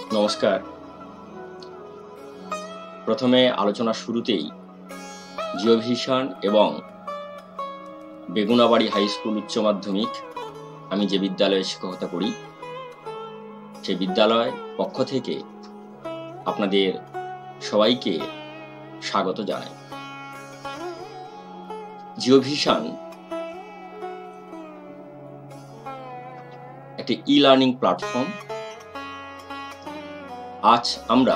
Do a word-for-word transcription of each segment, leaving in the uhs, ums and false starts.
নমস্কার। প্রথমে আলোচনা শুরুতেই জিওভিশন এবং বেগুনাবাড়ি হাই স্কুল উচ্চ মাধ্যমিক আমি যে বিদ্যালয়ে শিক্ষকতা করি সেই বিদ্যালয় পক্ষ থেকে আপনাদের সবাইকে স্বাগত জানাই। জিওভিশন একটি ই লার্নিং প্ল্যাটফর্ম। আজ আমরা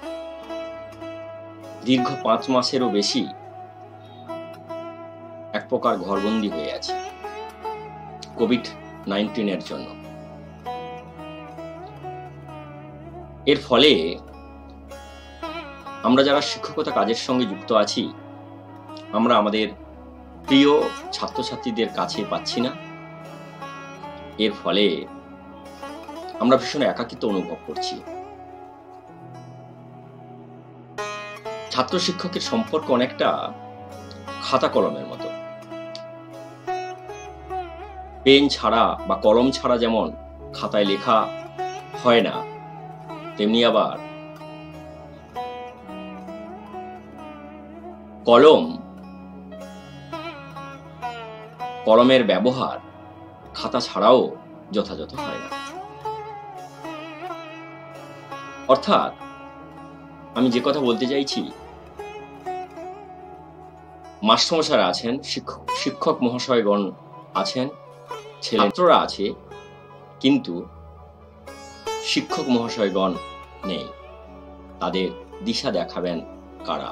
দীর্ঘ পাঁচ মাসেরও বেশি এক প্রকার ঘরবন্দি হয়ে আছি কোভিড নাইন্টিন এর জন্য। এর ফলে আমরা যারা শিক্ষকতা কাজের সঙ্গে যুক্ত আছি আমরা আমাদের প্রিয় ছাত্রছাত্রীদের কাছে পাচ্ছি না। এর ফলে আমরা ভীষণ একাকিত্ব অনুভব করছি। ছাত্র শিক্ষকের সম্পর্ক অনেকটা খাতা কলমের মতো। পেন ছাড়া বা কলম ছাড়া যেমন খাতায় লেখা হয় না, তেমনি আবার কলম কলমের ব্যবহার খাতা ছাড়াও যথাযথ হয় না। অর্থাৎ আমি যে কথা বলতে চাইছি, মাস্টারমশাইরা আছেন, শিক্ষক শিক্ষক মহাশয়গণ আছেন, ছাত্ররা আছে, কিন্তু শিক্ষক মহাশয়গণ নেই। তাদের দিশা দেখাবেন কারা?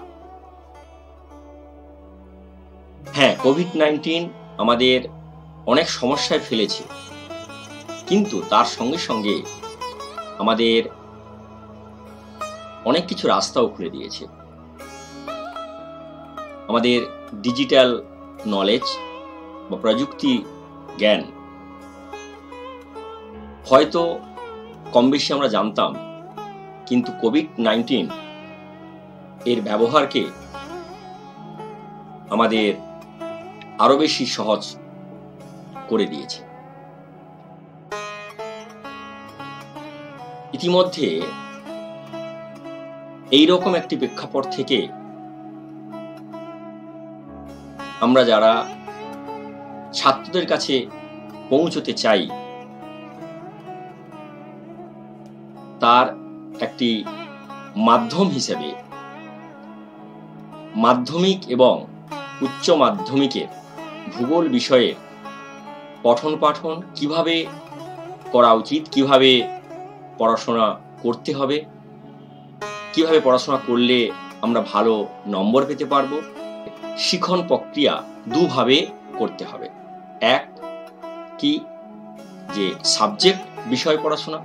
হ্যাঁ, কোভিড নাইন্টিন আমাদের অনেক সমস্যায় ফেলেছে, কিন্তু তার সঙ্গে সঙ্গে আমাদের অনেক কিছু রাস্তাও খুলে দিয়েছে। আমাদের ডিজিটাল নলেজ বা প্রযুক্তি জ্ঞান হয়তো কম বেশি আমরা জানতাম, কিন্তু কোভিড নাইন্টিন এর ব্যবহারকে আমাদের আরো বেশি সহজ করে দিয়েছে। ইতিমধ্যে এইরকম একটি প্রেক্ষাপট থেকে আমরা যারা ছাত্রদের কাছে পৌঁছতে চাই তার একটি মাধ্যম হিসেবে মাধ্যমিক এবং উচ্চ মাধ্যমিকের ভূগোল বিষয়ে পঠন পাঠন কিভাবে করা উচিত, কিভাবে পড়াশোনা করতে হবে, কিভাবে পড়াশোনা করলে আমরা ভালো নম্বর পেতে পারবো, শিখন প্রক্রিয়া দুভাবে করতে হবে। এক কি যে সাবজেক্ট বিষয় পড়াশোনা,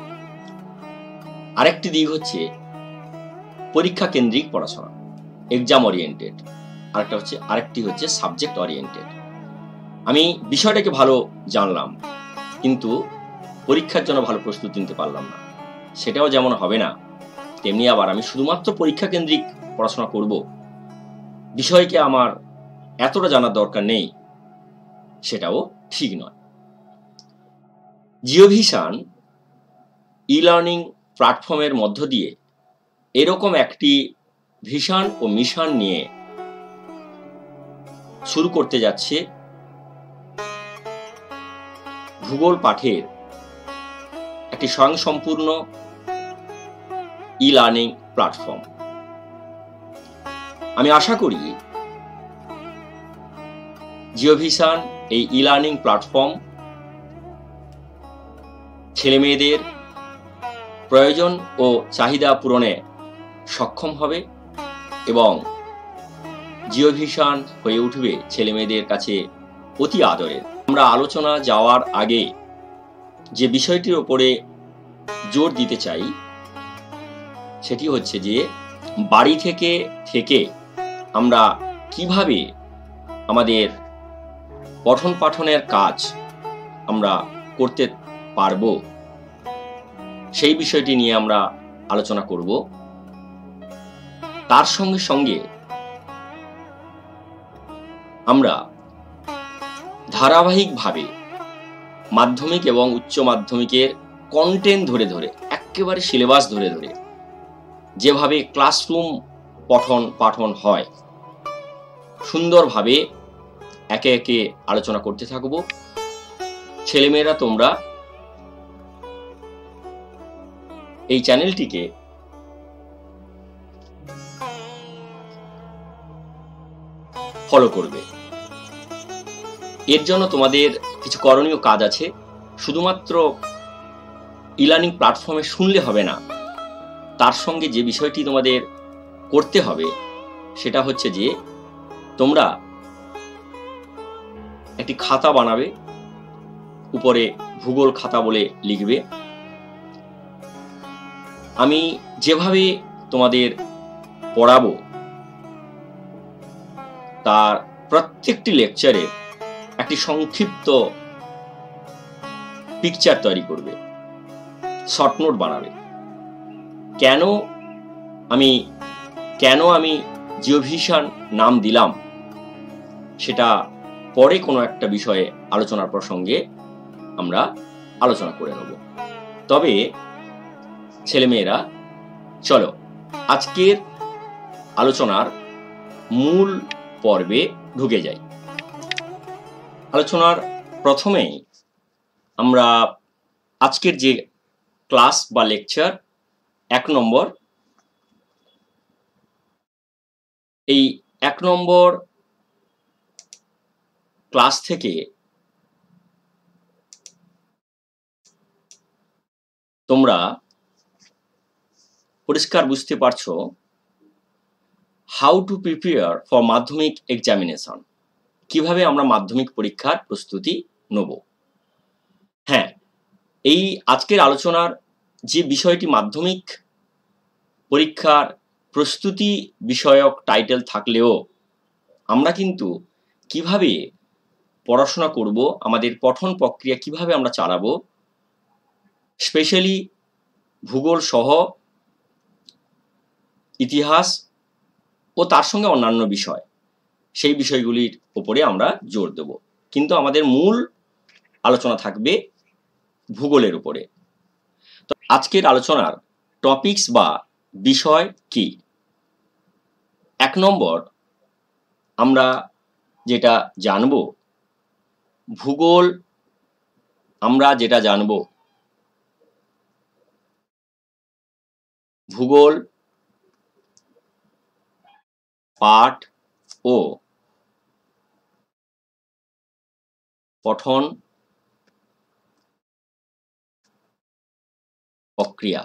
আরেকটি দিক হচ্ছে পরীক্ষা কেন্দ্রিক পড়াশোনা, এক্সাম ওরিয়েন্টেড। আরেকটা হচ্ছে আরেকটি হচ্ছে সাবজেক্ট ওরিয়েন্টেড। আমি বিষয়টাকে ভালো জানলাম, কিন্তু পরীক্ষার জন্য ভালো প্রস্তুতি নিতে পারলাম না, সেটাও যেমন হবে না, তেমনি আবার আমি শুধুমাত্র পরীক্ষা কেন্দ্রিক পড়াশোনা করব, বিষয়কে আমার এতটা জানার দরকার নেই, সেটাও ঠিক নয়। জিওভিশন ই লার্নিং প্ল্যাটফর্মের মধ্য দিয়ে এরকম একটি ভিশন ও মিশন নিয়ে শুরু করতে যাচ্ছে ভূগোল পাঠের একটি স্বয়ংসম্পূর্ণ ই লার্নিং প্ল্যাটফর্ম। আমি আশা করি জিওভিশন এই ই লার্নিং প্ল্যাটফর্ম ছেলে মেয়েদের প্রয়োজন ও চাহিদা পূরণে সক্ষম হবে এবং জিওভিশন হয়ে উঠবে ছেলে মেয়েদের কাছে অতি আদরের। আমরা আলোচনা যাওয়ার আগে যে বিষয়টির উপরে জোর দিতে চাই সেটি হচ্ছে যে বাড়ি থেকে থেকে আমরা কিভাবে আমাদের পঠন পাঠনের কাজ আমরা করতে পারবো, সেই বিষয়টি নিয়ে আমরা আলোচনা করব। তার সঙ্গে সঙ্গে আমরা ধারাবাহিকভাবে মাধ্যমিক এবং উচ্চ মাধ্যমিকের কন্টেন্ট ধরে ধরে একেবারে সিলেবাস ধরে ধরে যেভাবে ক্লাসরুম পঠন পাঠন হয় সুন্দরভাবে একে একে আলোচনা করতে থাকবো। ছেলেমেয়েরা তোমরা এই চ্যানেলটিকে ফলো করবে। এর জন্য তোমাদের কিছু করণীয় কাজ আছে। শুধুমাত্র ই লার্নিং প্ল্যাটফর্মে শুনলে হবে না, তার সঙ্গে যে বিষয়টি তোমাদের করতে হবে সেটা হচ্ছে যে তোমরা একটি খাতা বানাবে, উপরে ভূগোল খাতা বলে লিখবে। আমি যেভাবে তোমাদের পড়াবো তার প্রত্যেকটি লেকচারে একটি সংক্ষিপ্ত পিকচার তৈরি করবে, শর্ট নোট বানাবে। কেন আমি কেন আমি জিওভিশন নাম দিলাম সেটা পরে কোনো একটা বিষয়ে আলোচনার প্রসঙ্গে আমরা আলোচনা করে নেব। তবে ছেলেমেয়েরা চলো আজকের আলোচনার মূল পর্বে ঢুকে যাই। আলোচনার প্রথমেই আমরা আজকের যে ক্লাস বা লেকচার এক নম্বর, এই এক নম্বর ক্লাস থেকে তোমরা পরিষ্কার বুঝতে পারছো how to prepare for Madhyamik examination, কিভাবে আমরা মাধ্যমিক পরীক্ষার প্রস্তুতি নেব। হ্যাঁ, এই আজকের আলোচনার যে বিষয়টি মাধ্যমিক পরীক্ষার প্রস্তুতি বিষয়ক টাইটেল থাকলেও আমরা কিন্তু কিভাবে পড়াশোনা করব, আমাদের পঠন প্রক্রিয়া কিভাবে আমরা চালাবো, স্পেশালি ভূগোল সহ ইতিহাস ও তার সঙ্গে অন্যান্য বিষয়, সেই বিষয়গুলির উপরে আমরা জোর দেব। কিন্তু আমাদের মূল আলোচনা থাকবে ভূগোলের উপরে। তো আজকের আলোচনার টপিকস বা বিষয় কি? এক নম্বর আমরা যেটা জানব, ভূগোল আমরা যেটা জানব ভূগোল পাঠ ও পঠন প্রক্রিয়া।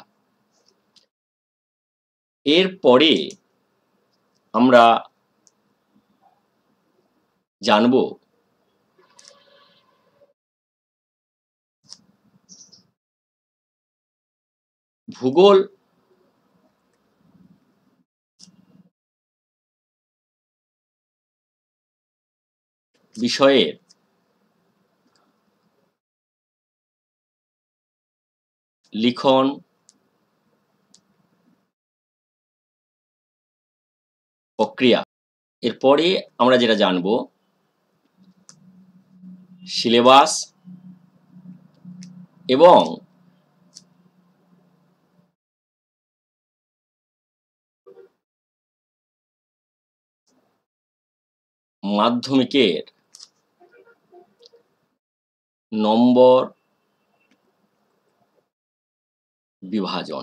এরপরে আমরা জানব ভূগোল বিষয়ের লিখন প্রক্রিয়া। এরপরে আমরা যেটা জানব সিলেবাস এবং মাধ্যমিকের নম্বর বিভাজন।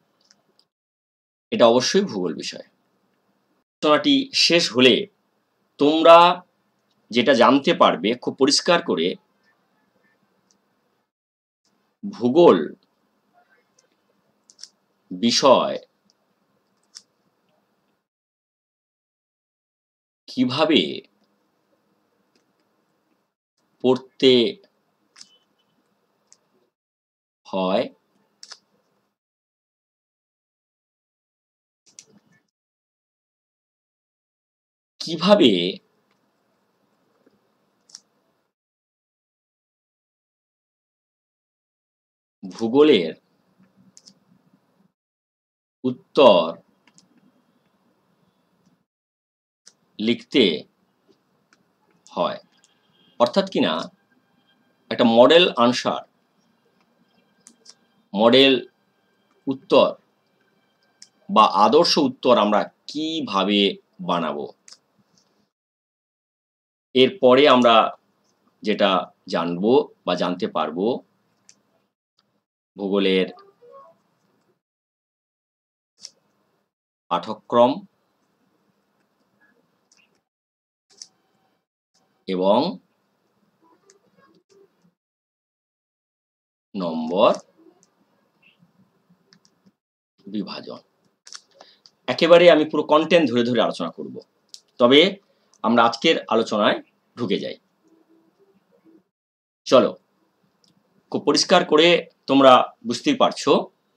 এটা অবশ্যই ভূগোল বিষয়। আলোচনাটি শেষ হলে তোমরা যেটা জানতে পারবে খুব পরিষ্কার করে, ভূগোল বিষয় কিভাবে পড়তে হয়, কিভাবে ভূগোলের উত্তর লিখতে হয়, অর্থাৎ কিনা একটা মডেল আনসার, মডেল উত্তর বা আদর্শ উত্তর আমরা কিভাবে বানাবো, এরপরে আমরা যেটা জানবো বা জানতে পারবো ভূগোলের পাঠক্রম এবং নম্বর বিভাজন। একেবারে আমি পুরো কন্টেন্ট ধরে ধরে আলোচনা করব। তবে আমরা আজকের আলোচনায় ঢুকে যাই। চলো, খুব পরিষ্কার করে তোমরা বুঝতেই পারছো,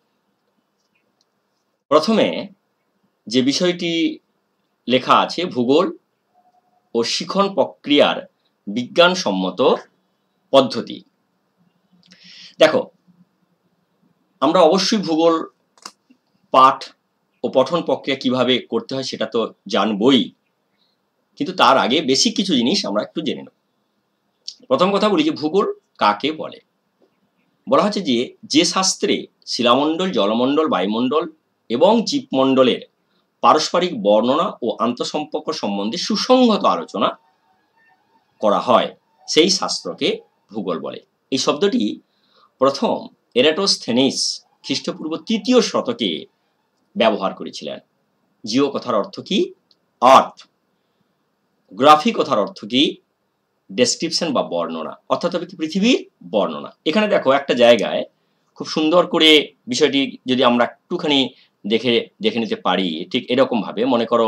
প্রথমে যে বিষয়টি লেখা আছে ভূগোল ও শিখন প্রক্রিয়ার বিজ্ঞানসম্মত পদ্ধতি। দেখো, আমরা অবশ্যই ভূগোল পাঠ ও পঠন প্রক্রিয়া কিভাবে করতে হয় সেটা তো জানবই, কিন্তু তার আগে বেসিক কিছু জিনিস আমরা একটু জেনে নেব। প্রথম কথা বলি যে ভূগোল কাকে বলে। বলা হচ্ছে যে যে শাস্ত্রে শিলামণ্ডল, জলমণ্ডল, বায়ুমণ্ডল এবং জীবমণ্ডলের পারস্পরিক বর্ণনা ও আন্তঃসম্পর্ক সম্বন্ধে সুসংহত আলোচনা করা হয় সেই শাস্ত্রকে ভূগোল বলে। এই শব্দটি প্রথম এরাটোস্থেনিস খ্রিস্টপূর্ব তৃতীয় শতকে ব্যবহার করেছিলেন। জিও কথার অর্থ কি? আর্থ। গ্রাফি কথার অর্থ কি? ডেসক্রিপশন বা বর্ণনা, অর্থাৎ পৃথিবীর বর্ণনা। এখানে দেখো একটা জায়গায় খুব সুন্দর করে বিষয়টি যদি আমরা একটুখানি দেখে দেখে নিতে পারি, ঠিক এরকম ভাবে মনে করো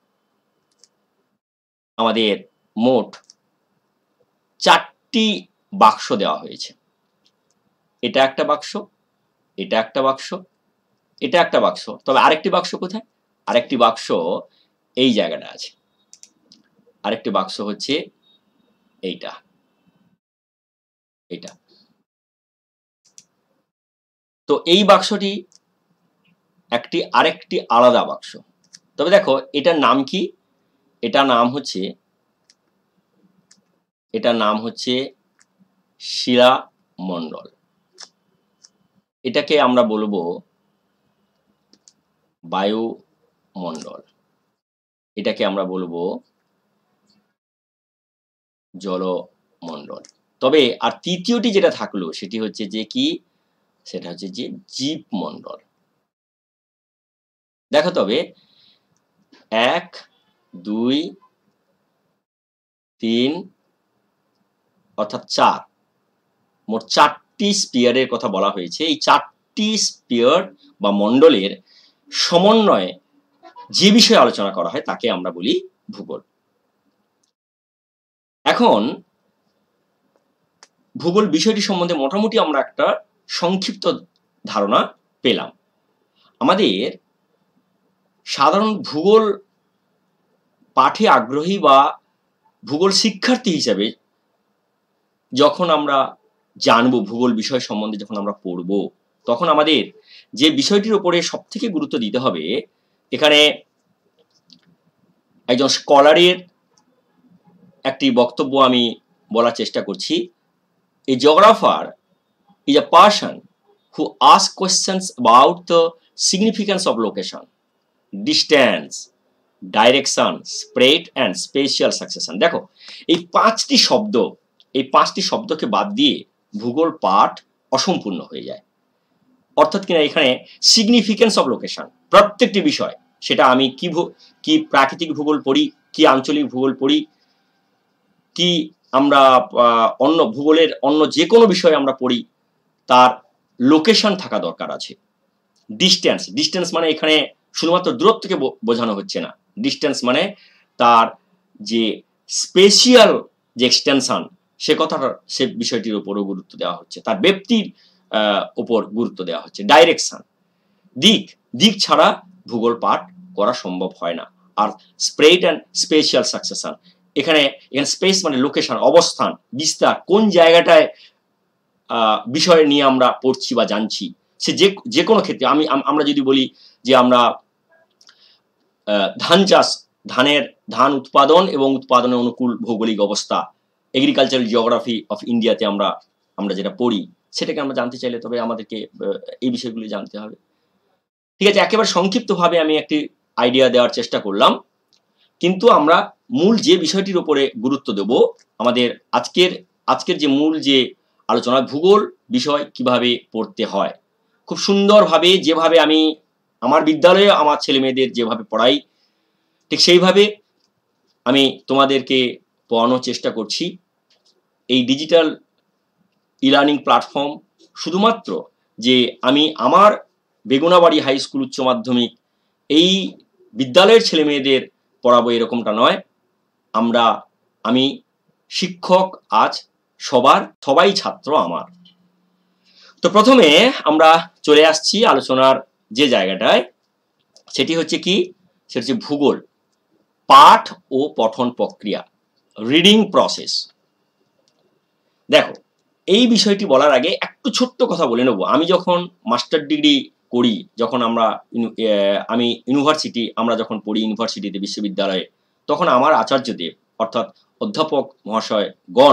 আমাদের মোট চারটি বাক্স দেওয়া হয়েছে। এটা একটা বাক্স, এটা একটা বাক্স, এটা একটা বাক্স, তবে আরেকটি বাক্স কোথায়? আরেকটি বাক্স এই জায়গাটা আছে, আরেকটি বাক্স হচ্ছে এইটা, এইটা। তো এই বাক্সটি একটি আরেকটি আলাদা বাক্স। তবে দেখো এটার নাম কি? এটার নাম হচ্ছে এটার নাম হচ্ছে শিলামণ্ডল। এটাকে আমরা বলবো বায়ুমণ্ডল, এটাকে আমরা বলবো জলমণ্ডল। তবে আর তৃতীয়টি যেটা থাকলো সেটি হচ্ছে যে কি, সেটা হচ্ছে যে জীবমণ্ডল। দেখো তবে এক, দুই, তিন অর্থাৎ চার, মোট চারটি স্পিয়ারের কথা বলা হয়েছে। এই চারটি স্পিয়ার বা মণ্ডলের সমন্বয়ে যে বিষয়ে আলোচনা করা হয় তাকে আমরা বলি ভূগোল। এখন ভূগোল বিষয়টি সম্বন্ধে মোটামুটি আমরা একটা সংক্ষিপ্ত ধারণা পেলাম। আমাদের সাধারণ ভূগোল পাঠে আগ্রহী বা ভূগোল শিক্ষার্থী হিসাবে যখন আমরা জানবো ভূগোল বিষয় সম্বন্ধে, যখন আমরা পড়ব, তখন আমাদের যে বিষয়টির উপরে সব থেকে গুরুত্ব দিতে হবে, এখানে একজন স্কলারের একটি বক্তব্য আমি বলার চেষ্টা করছি। A geographer is a person who asks questions about the significance of location, distance, direction, spread and spatial succession. দেখো এই পাঁচটি শব্দ, এই পাঁচটি শব্দকে বাদ দিয়ে ভূগোল পাঠ অসম্পূর্ণ হয়ে যায়। অর্থাৎ কিনা এখানে সিগনিফিকেন্স অফ লোকেশন, প্রত্যেকটি বিষয়, সেটা আমি কি কি প্রাকৃতিক ভূগোল পড়ি, কি আঞ্চলিক ভূগোল পড়ি, কি আমরা অন্য ভূগোলের অন্য যে কোনো বিষয় আমরা পড়ি, তার লোকেশন থাকা দরকার আছে। ডিস্টেন্স, ডিস্টেন্স মানে এখানে শুধুমাত্র দূরত্বকে বোঝানো হচ্ছে না, ডিস্টেন্স মানে তার যে স্পেশিয়াল যে এক্সটেনশন, সে কথাটা, সে বিষয়টির উপরও গুরুত্ব দেওয়া হচ্ছে, তার ব্যক্তির উপর গুরুত্ব দেওয়া হচ্ছে। ডাইরেকশন, দিক, দিক ছাড়া ভূগোল পাঠ করা সম্ভব হয় না। আর স্প্রেড অ্যান্ড স্পেশিয়াল সাকসেশন, এখানে এখানে স্পেস মানে লোকেশন, অবস্থান, বিস্তার, কোন জায়গাটায় বিষয় নিয়ে আমরা পড়ছি বা জানছি, সে যে যে কোনো ক্ষেত্রে। আমি আমরা যদি বলি যে আমরা ধান চাষ, ধানের ধান উৎপাদন এবং উৎপাদনের অনুকূল ভৌগোলিক অবস্থা, এগ্রিকালচারাল জিওগ্রাফি অফ ইন্ডিয়াতে আমরা আমরা যেটা পড়ি, সেটাকে আমরা জানতে চাইলে তবে আমাদেরকে এই বিষয়গুলি জানতে হবে। ঠিক আছে, একেবারে সংক্ষিপ্তভাবে আমি একটি আইডিয়া দেওয়ার চেষ্টা করলাম, কিন্তু আমরা মূল যে বিষয়টির উপরে গুরুত্ব দেব, আমাদের আজকের আজকের যে মূল যে আলোচনা, ভূগোল বিষয় কিভাবে পড়তে হয়, খুব সুন্দরভাবে যেভাবে আমি আমার বিদ্যালয়ে আমার ছেলে মেয়েদের যেভাবে পড়াই ঠিক সেইভাবে আমি তোমাদেরকে পড়ানোর চেষ্টা করছি। এই ডিজিটাল ই লার্নিং প্ল্যাটফর্ম শুধুমাত্র যে আমি আমার বেগুনাবাড়ি হাই স্কুল উচ্চ মাধ্যমিক এই বিদ্যালয়ের ছেলে মেয়েদের পড়াবো এরকমটা নয়। আমরা আমি শিক্ষক আজ সবার, সবাই ছাত্র আমার। তো প্রথমে আমরা চলে আসছি আলোচনার যে জায়গাটায়, সেটি হচ্ছে কি, সেটি হচ্ছে ভূগোল পাঠ ও পঠন প্রক্রিয়া, রিডিং প্রসেস। দেখো, এই বিষয়টি বলার আগে একটু ছোট্ট কথা বলে নেব। আমি যখন মাস্টার ডিগ্রি করি, যখন আমরা আমি ইউনিভার্সিটি আমরা যখন পড়ি ইউনিভার্সিটিতে, বিশ্ববিদ্যালয়ে, তখন আমার আচার্যদেব অর্থাৎ অধ্যাপক মহাশয় গণ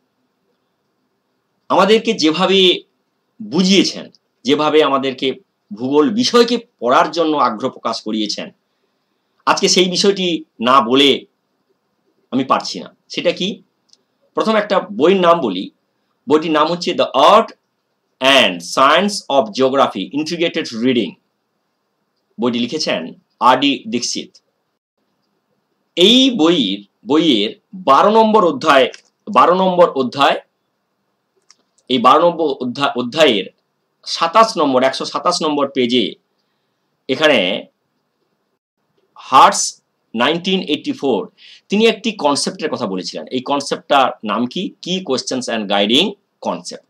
আমাদেরকে যেভাবে বুঝিয়েছেন, যেভাবে আমাদেরকে ভূগোল বিষয়কে পড়ার জন্য আগ্রহ প্রকাশ করিয়েছেন, আজকে সেই বিষয়টি না বলে আমি পারছি না। সেটা কি? প্রথম একটা বইয়ের নাম বলি। বইটির নাম হচ্ছে the art and science of geography integrated reading. বইটি লিখেছেন আর ডি দীক্ষিত। এই বইয়ের বইয়ের বারো নম্বর অধ্যায় বারো নম্বর অধ্যায় এই বারো নম্বর অধ্যায় অধ্যায়ের সাতাশ নম্বর একশো সাতাশ নম্বর পেজে এখানে হার্টস নাইনটিন এইটি ফোর তিনি একটি কনসেপ্টের কথা বলেছিলেন। এই কনসেপ্টটার নাম কি? কি কোয়েশ্চেন্স অ্যান্ড গাইডিং কনসেপ্ট।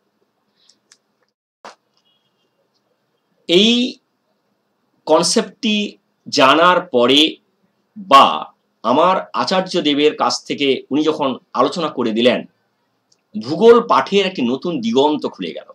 এই কনসেপ্টটি জানার পরে বা আমার আচার্য দেবের কাছ থেকে উনি যখন আলোচনা করে দিলেন, ভূগোল পাঠের একটি নতুন দিগন্ত খুলে গেল।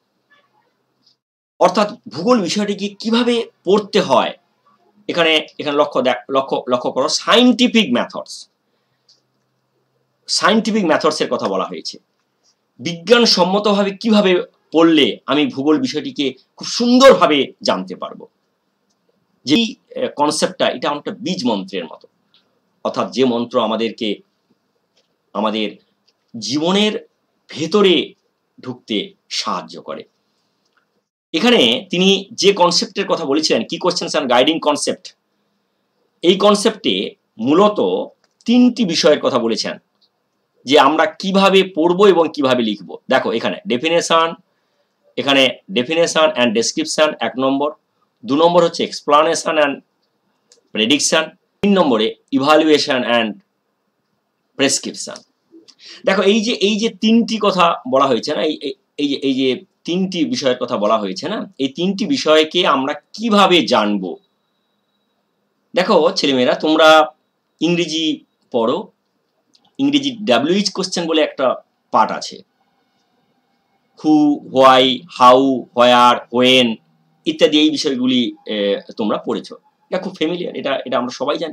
অর্থাৎ ভূগোল বিষয়টিকে কিভাবে পড়তে হয়, এখানে এখানে লক্ষ্য লক্ষ্য লক্ষ্য করো, সায়েন্টিফিক মেথডস সায়েন্টিফিক মেথডস এর কথা বলা হয়েছে। বিজ্ঞানসম্মতভাবে কিভাবে পড়লে আমি ভূগোল বিষয়টিকে খুব সুন্দরভাবে জানতে পারবো। যে কনসেপ্টটা, এটা অনেকটা বীজ মন্ত্রের মতো, অর্থাৎ যে মন্ত্র আমাদেরকে আমাদের জীবনের ভেতরে ঢুকতে সাহায্য করে। এখানে তিনি যে কনসেপ্টের কথা বলেছিলেন, কি কোয়েশ্চেন্স অ্যান্ড গাইডিং কনসেপ্ট, এই কনসেপ্টে মূলত তিনটি বিষয়ের কথা বলেছেন, যে আমরা কিভাবে পড়বো এবং কিভাবে লিখবো। দেখো, এখানে ডেফিনেশন এখানে ডেফিনেশন অ্যান্ড ডেসক্রিপশন এক নম্বর, দু নম্বর হচ্ছে এক্সপ্লানেশন অ্যান্ড প্রেডিকশন, তিন নম্বরে ইভালুয়েশন অ্যান্ড প্রেসক্রিপশন। দেখো, এই যে এই যে তিনটি কথা বলা হয়েছে না, এই এই যে এই যে তিনটি বিষয়ের কথা বলা হয়েছে না, এই তিনটি বিষয়কে আমরা কিভাবে জানবো। দেখো ছেলেমেয়েরা, তোমরা ইংরেজি পড়ো, ইংরেজি ডাব্লিউএইচ কোশ্চেন বলে একটা পার্ট আছে। Who, why, how, where, when ইত্যাদি এই বিষয়গুলি তোমরা পড়েছো, এটা খুব ফ্যামিলিয়ার, এটা এটা আমরা সবাই জানি।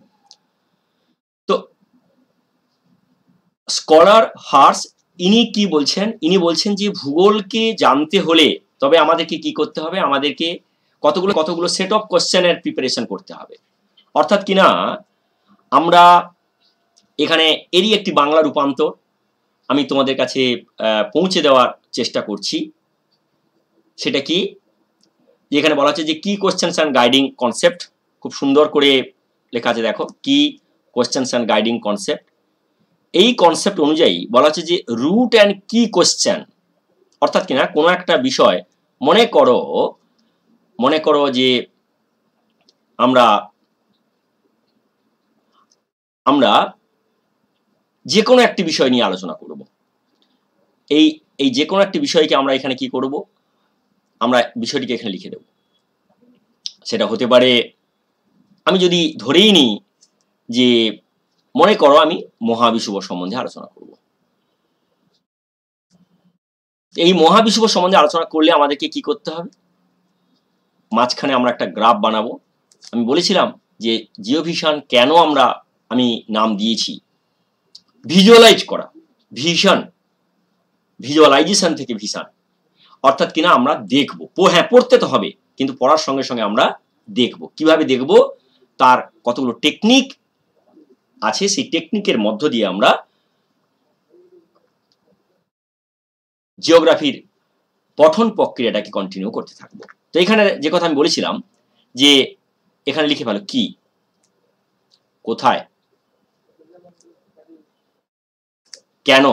তো স্কলার হার্টস ইনি কি বলছেন? ইনি বলছেন যে ভূগোলকে জানতে হলে তবে আমাদেরকে কি করতে হবে, আমাদেরকে কতগুলো কতগুলো সেট অফ কোশ্চেনের প্রিপারেশন করতে হবে। অর্থাৎ কিনা আমরা এখানে এরই একটি বাংলা রূপান্তর আমি তোমাদের কাছে পৌঁছে দেওয়ার চেষ্টা করছি। সেটা কি, যেখানে বলা হচ্ছে যে কি কোয়েশ্চেন্স অ্যান্ড গাইডিং কনসেপ্ট, খুব সুন্দর করে লেখা আছে। দেখো, কি কোয়েশ্চেন্স অ্যান্ড গাইডিং কনসেপ্ট। এই কনসেপ্ট অনুযায়ী বলা হচ্ছে যে রুট অ্যান্ড কি কোয়েশ্চেন, অর্থাৎ কিনা কোনো একটা বিষয়, মনে করো মনে করো যে আমরা আমরা যে কোনো একটি বিষয় নিয়ে আলোচনা করব। এই এই যে কোনো একটি বিষয়কে আমরা এখানে কি করব, আমরা বিষয়টিকে এখানে লিখে দেব। সেটা হতে পারে, আমি যদি ধরেই নিই যে মনে করো আমি মহাবিষুব সম্বন্ধে আলোচনা করব। এই মহাবিষুব সম্বন্ধে আলোচনা করলে আমাদেরকে কি করতে হবে, মাঝখানে আমরা একটা গ্রাফ বানাবো। আমি বলেছিলাম যে জিওভিশন কেন আমরা আমি নাম দিয়েছি, ভিজুয়ালাইজ করা, ভিশন, ভিজুয়ালাইজেশন থেকে ভিশন, অর্থাৎ কিনা আমরা দেখবো। হ্যাঁ, পড়তে তো হবে, কিন্তু পড়ার সঙ্গে সঙ্গে আমরা দেখব কিভাবে দেখব, তার কতগুলো টেকনিক আছে, সেই টেকনিকের মধ্য দিয়ে আমরা জিওগ্রাফির পঠন প্রক্রিয়াটাকে কন্টিনিউ করতে থাকবো। তো এখানে যে কথা আমি বলেছিলাম যে এখানে লিখে ফেলো কি, কোথায়, কেন,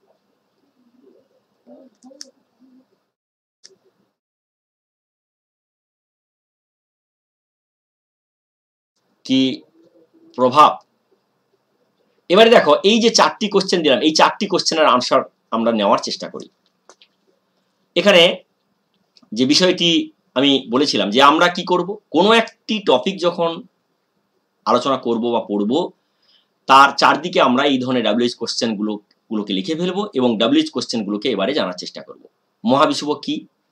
কি প্রভাব। এবারে দেখো এই যে চারটি কোশ্চেন দিলাম, এই চারটি কোশ্চেনের আনসার আমরা নেওয়ার চেষ্টা করি। এখানে যে বিষয়টি আমি বলেছিলাম যে আমরা কি করব, কোনো একটি টপিক যখন আলোচনা করব বা পড়ব, তার চারদিকে আমরা এই ধরনের ডাব্লিউএইচ কোশ্চেন গুলো গুলোকে লিখে ফেলবো এবং ডাব্লিউএইচ কোশ্চেন গুলোকে এবারে জানার চেষ্টা করব। মহাবিষুব কি?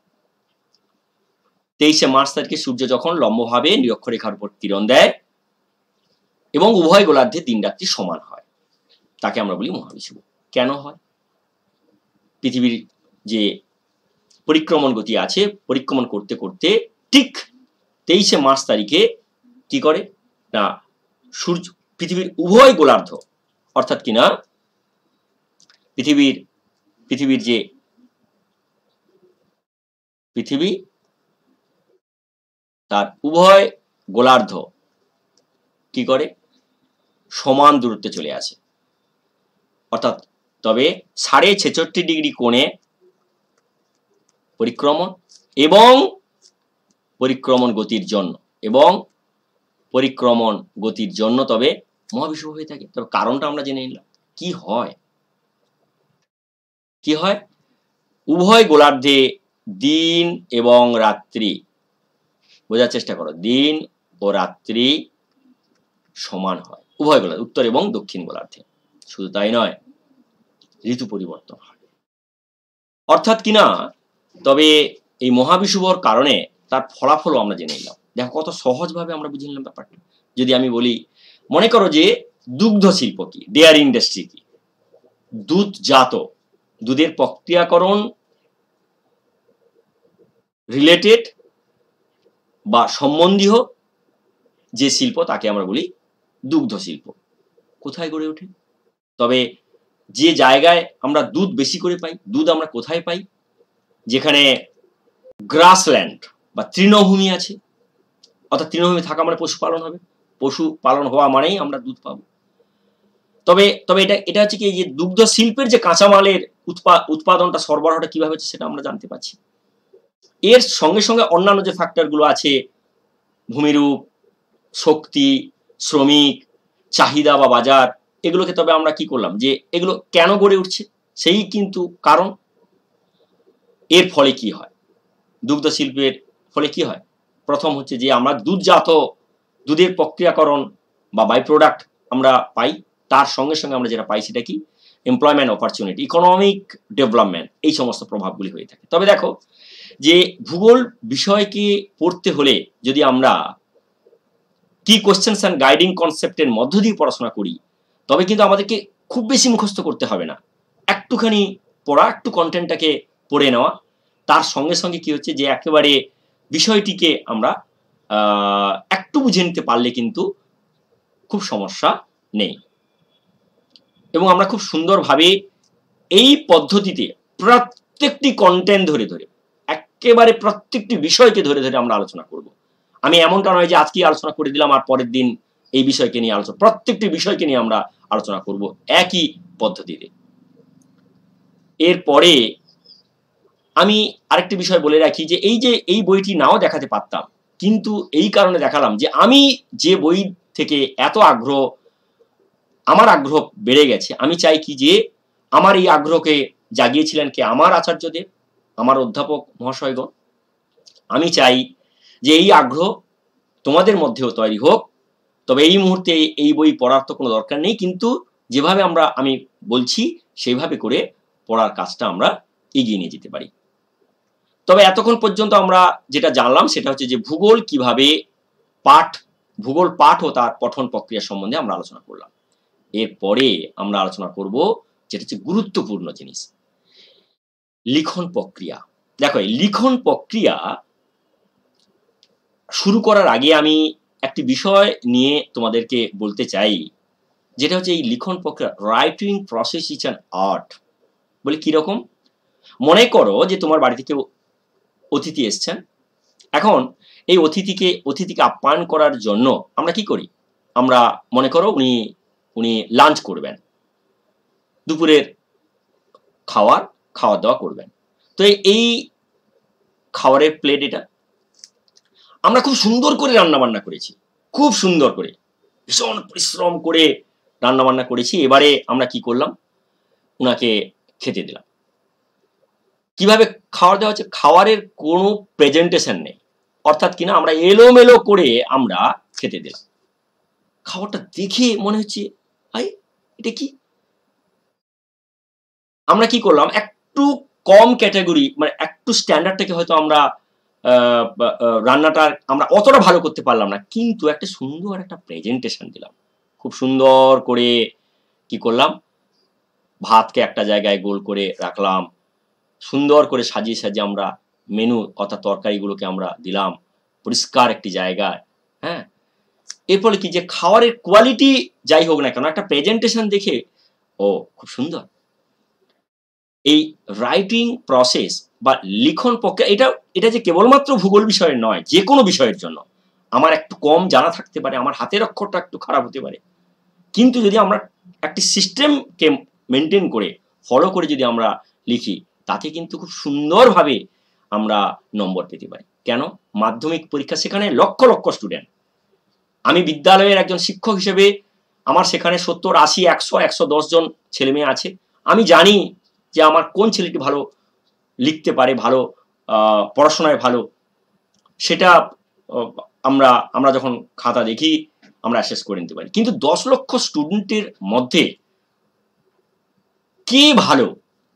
তেইশে মার্চ তারিখে সূর্য যখন লম্বভাবে নিরক্ষরেখার উপর কিরণ দেয় এবং উভয় গোলার্ধে দিন রাত্রি সমান হয়, তাকে আমরা বলি মহাবিষুব। কেন হয়? পৃথিবীর যে পরিক্রমণ গতি আছে, পরিক্রমণ করতে করতে ঠিক তেইশে মার্চ তারিখে কি করে না, সূর্য পৃথিবীর উভয় গোলার্ধ অর্থাৎ কিনা পৃথিবীর পৃথিবীর যে পৃথিবী তার উভয় গোলার্ধ কি করে সমান দূরত্বে চলে আসে, অর্থাৎ তবে সাড়ে ছেষট্টি ডিগ্রি কোণে পরিক্রমণ এবং পরিক্রমণ গতির জন্য এবং পরিক্রমণ গতির জন্য তবে মহাবিষুব হয়ে থাকে। তবে কারণটা আমরা জেনে নিলাম। কি হয় কি হয় উভয় গোলার্ধে দিন এবং রাত্রি, বোঝার চেষ্টা করো, দিন ও রাত্রি সমান হয় উভয় গোলার্ধে, উত্তর এবং দক্ষিণ গোলার্ধে। শুধু তাই নয়, ঋতু পরিবর্তন হয়। অর্থাৎ কিনা তবে এই মহাবিষুবর কারণে তার ফলাফলও আমরা জেনে নিলাম। দেখো কত সহজভাবে আমরা বুঝে নিলাম ব্যাপারটা। যদি আমি বলি, মনে করো যে দুগ্ধ শিল্প কি, ডেয়ারি ইন্ডাস্ট্রি কি, দুধজাত দুধের প্রক্রিয়াকরণ রিলেটেড বা সম্বন্ধীয় যে শিল্প তাকে আমরা বলি দুগ্ধ শিল্প। কোথায় গড়ে ওঠে? তবে যে জায়গায় আমরা দুধ বেশি করে পাই, দুধ আমরা কোথায় পাই? যেখানে গ্রাসল্যান্ড বা তৃণভূমি আছে, অর্থাৎ তৃণভূমি থাকা মানে পশুপালন হবে, পশুপালন হওয়া মানেই আমরা দুধ পাবো। তবে তবে এটা এটা হচ্ছে কি, যে দুগ্ধ শিল্পের যে কাঁচামালের উৎপাদনটা সরবরাহটা কিভাবে হচ্ছে সেটা আমরা জানতে পারছি। এর সঙ্গে সঙ্গে অন্যান্য যে ফ্যাক্টরগুলো আছে, ভূমিরূপ, শক্তি, শ্রমিক, চাহিদা বা বাজার, এগুলোকে তবে আমরা কি করলাম যে এগুলো কেন গড়ে উঠছে সেই কিন্তু কারণ। এর ফলে কি হয়, দুগ্ধ শিল্পের ফলে কি হয়? প্রথম হচ্ছে যে আমরা দুধজাত দুধের প্রক্রিয়াকরণ বা বাই প্রোডাক্ট আমরা পাই, তার সঙ্গে সঙ্গে আমরা যেটা পাই সেটা কি, এমপ্লয়মেন্ট অপরচুনিটি, ইকোনমিক ডেভেলপমেন্ট, এই সমস্ত প্রভাবগুলি হয়ে থাকে। তবে দেখো যে ভূগোল বিষয়কে পড়তে হলে যদি আমরা কি কোশ্চেনস অ্যান্ড গাইডিং কনসেপ্টের মধ্য দিয়ে পড়াশোনা করি, তবে কিন্তু আমাদেরকে খুব বেশি মুখস্থ করতে হবে না, একটুখানি পড়া, একটু কন্টেন্টটাকে পড়ে নেওয়া, তার সঙ্গে সঙ্গে কি হচ্ছে যে একেবারে বিষয়টিকে আমরা একটু বুঝে নিতে পারলে কিন্তু খুব সমস্যা নেই। এবং আমরা খুব সুন্দরভাবে এই পদ্ধতিতে প্রত্যেকটি কন্টেন্ট ধরে ধরে একেবারে প্রত্যেকটি বিষয়কে ধরে ধরে আমরা আলোচনা করব। আমি এমনটা নয় যে আজকে আলোচনা করে দিলাম আর পরের দিন এই বিষয়কে নিয়ে আলোচনা, প্রত্যেকটি বিষয়কে নিয়ে আমরা আলোচনা করব একই পদ্ধতিতে। এরপরে আমি আরেকটি বিষয় বলে রাখি যে এই যে এই বইটি নাও দেখাতে পারতাম, কিন্তু এই কারণে দেখালাম যে আমি যে বই থেকে এত আগ্রহ, আমার আগ্রহ বেড়ে গেছে, আমি চাই কি যে আমার এই আগ্রহকে জাগিয়েছিলেন কে, আমার আচার্যদেব, আমার অধ্যাপক মহাশয়গণ। আমি চাই যে এই আগ্রহ তোমাদের মধ্যেও তৈরি হোক। তবে এই মুহূর্তে এই বই পড়ার তো কোনো দরকার নেই, কিন্তু যেভাবে আমরা আমি বলছি সেইভাবে করে পড়ার কাজটা আমরা এগিয়ে নিয়ে যেতে পারি। তবে এতক্ষণ পর্যন্ত আমরা যেটা জানলাম সেটা হচ্ছে যে ভূগোল কিভাবে পাঠ, ভূগোল পাঠ ও তার পঠন প্রক্রিয়া সম্বন্ধে আমরা আলোচনা করলাম। এরপরে আমরা আলোচনা করব যেটা হচ্ছে গুরুত্বপূর্ণ জিনিস, লিখন প্রক্রিয়া। দেখো এই লিখন প্রক্রিয়া শুরু করার আগে আমি একটি বিষয় নিয়ে তোমাদেরকে বলতে চাই, যেটা হচ্ছে এই লিখন প্রক্রিয়া, writing process is an art. বলি কিরকম? মনে করো যে তোমার বাড়ি থেকে অতিথি এসছেন। এখন এই অতিথিকে অতিথিকে আপ্যায়ন করার জন্য আমরা কি করি? আমরা মনে করো উনি উনি লাঞ্চ করবেন, দুপুরের খাওয়ার খাওয়া দাওয়া করবেন। তো এই খাবারের প্লেট এটা আমরা খুব সুন্দর করে রান্না বান্না করেছি, খুব সুন্দর করে, ভীষণ পরিশ্রম করে রান্না বান্না করেছি। এবারে আমরা কি করলাম? উনাকে খেতে দিলাম। কিভাবে খাওয়ার দেওয়া হচ্ছে? খাওয়ারের কোনো প্রেজেন্টেশন নেই, অর্থাৎ কিনা আমরা এলোমেলো করে আমরা খেতে দিলাম। খাবারটা দেখে মনে হচ্ছে আই এটা কি? আমরা কি করলাম? একটু কম ক্যাটাগরি, মানে একটু স্ট্যান্ডার্ডটাকে হয়তো আমরা রান্নাটা আমরা অতটা ভালো করতে পারলাম না, কিন্তু একটা সুন্দর একটা প্রেজেন্টেশন দিলাম। খুব সুন্দর করে কি করলাম? ভাতকে একটা জায়গায় গোল করে রাখলাম, সুন্দর করে সাজিয়ে সাজিয়ে আমরা মেনু অর্থাৎ তরকারিগুলোকে আমরা দিলাম পরিষ্কার একটি জায়গায়। হ্যাঁ, এর ফলে কি যে খাবারের কোয়ালিটি যাই হোক না কেন, একটা প্রেজেন্টেশন দেখে ও খুব সুন্দর। এই রাইটিং প্রসেস বা লিখন প্রক্রিয়া, এটা এটা যে কেবলমাত্র ভূগোল বিষয়ের নয়, যে কোনো বিষয়ের জন্য। আমার একটু কম জানা থাকতে পারে, আমার হাতের অক্ষরটা একটু খারাপ হতে পারে, কিন্তু যদি আমরা একটি সিস্টেমকে মেনটেন করে ফলো করে যদি আমরা লিখি, তাতে কিন্তু খুব সুন্দরভাবে আমরা নম্বর পেতে পারি। কেন? মাধ্যমিক পরীক্ষা, সেখানে লক্ষ লক্ষ স্টুডেন্ট। আমি বিদ্যালয়ের একজন শিক্ষক হিসেবে আমার সেখানে সত্তর আশি একশো একশো দশ জন ছেলে মেয়ে আছে। আমি জানি যে আমার কোন ছেলেটি ভালো লিখতে পারে, ভালো পড়াশোনায় ভালো, সেটা আমরা আমরা যখন খাতা দেখি আমরা অ্যাসেস করে নিতে পারি। কিন্তু দশ লক্ষ স্টুডেন্টের মধ্যে কে ভালো,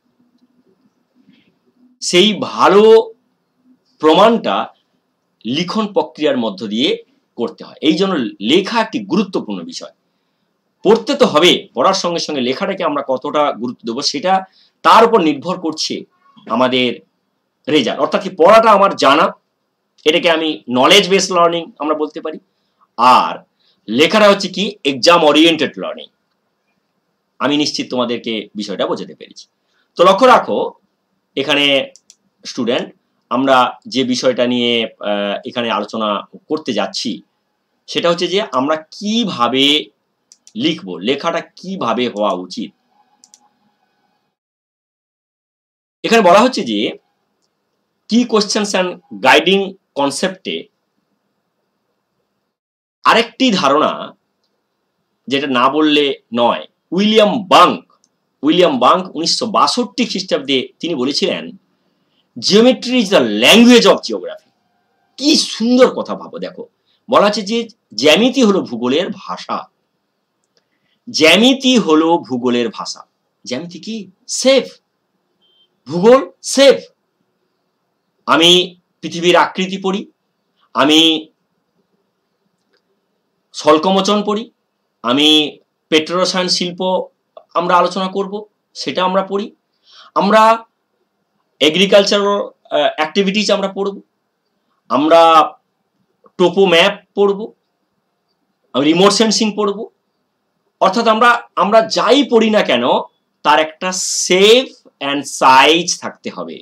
সেই ভালো প্রমাণটা লিখন প্রক্রিয়ার মধ্য দিয়ে করতে হয়। এই জন্য লেখা একটি গুরুত্বপূর্ণ বিষয়। পড়তে তো হবে, পড়ার সঙ্গে সঙ্গে লেখাটাকে আমরা কতটা গুরুত্ব দেবো সেটা তার উপর নির্ভর করছে আমাদের রেজাল্ট। অর্থাৎ কি, পড়াটা আমার জানা, এটাকে আমি নলেজ বেস লার্নিং আমরা বলতে পারি, আর লেখাটা হচ্ছে কি এক্সাম ওরিয়েন্টেড লার্নিং। আমি নিশ্চিত তোমাদেরকে বিষয়টা বোঝাতে পেরেছি। তো লক্ষ্য রাখো, এখানে স্টুডেন্ট, আমরা যে বিষয়টা নিয়ে এখানে আলোচনা করতে যাচ্ছি সেটা হচ্ছে যে আমরা কিভাবে লিখবো, লেখাটা কিভাবে হওয়া উচিত। এখানে বলা হচ্ছে যে কি কোশ্চেনস অ্যান্ড গাইডিং কনসেপ্টে আরেকটি ধারণা যেটা না বললে নয়, উইলিয়াম বাঙ্ক উইলিয়াম বাঙ্ক উনিশশো বাষট্টি খ্রিস্টাব্দে তিনি বলেছিলেন, geometry is the language of geography. কি সুন্দর কথা ভাবো। দেখো, বলা হচ্ছে যে জ্যামিতি হলো ভূগোলের ভাষা। জ্যামিতি হলো ভূগোলের ভাষা। জ্যামিতি কি? সেফ। ভূগোল সেফ। আমি পৃথিবীর আকৃতি পড়ি, আমি স্বল্পমোচন পড়ি, আমি পেট্রোরসায়ন শিল্প আমরা আলোচনা করব, সেটা আমরা পড়ি, আমরা এগ্রিকালচারাল অ্যাক্টিভিটিস আমরা পড়ব, আমরা টোপো ম্যাপ পড়ব, রিমোট সেন্সিং পড়ব। অর্থাৎ আমরা আমরা যাই পড়ি না কেন তার একটা সেফ অ্যান্ড সাইজ থাকতে হবে।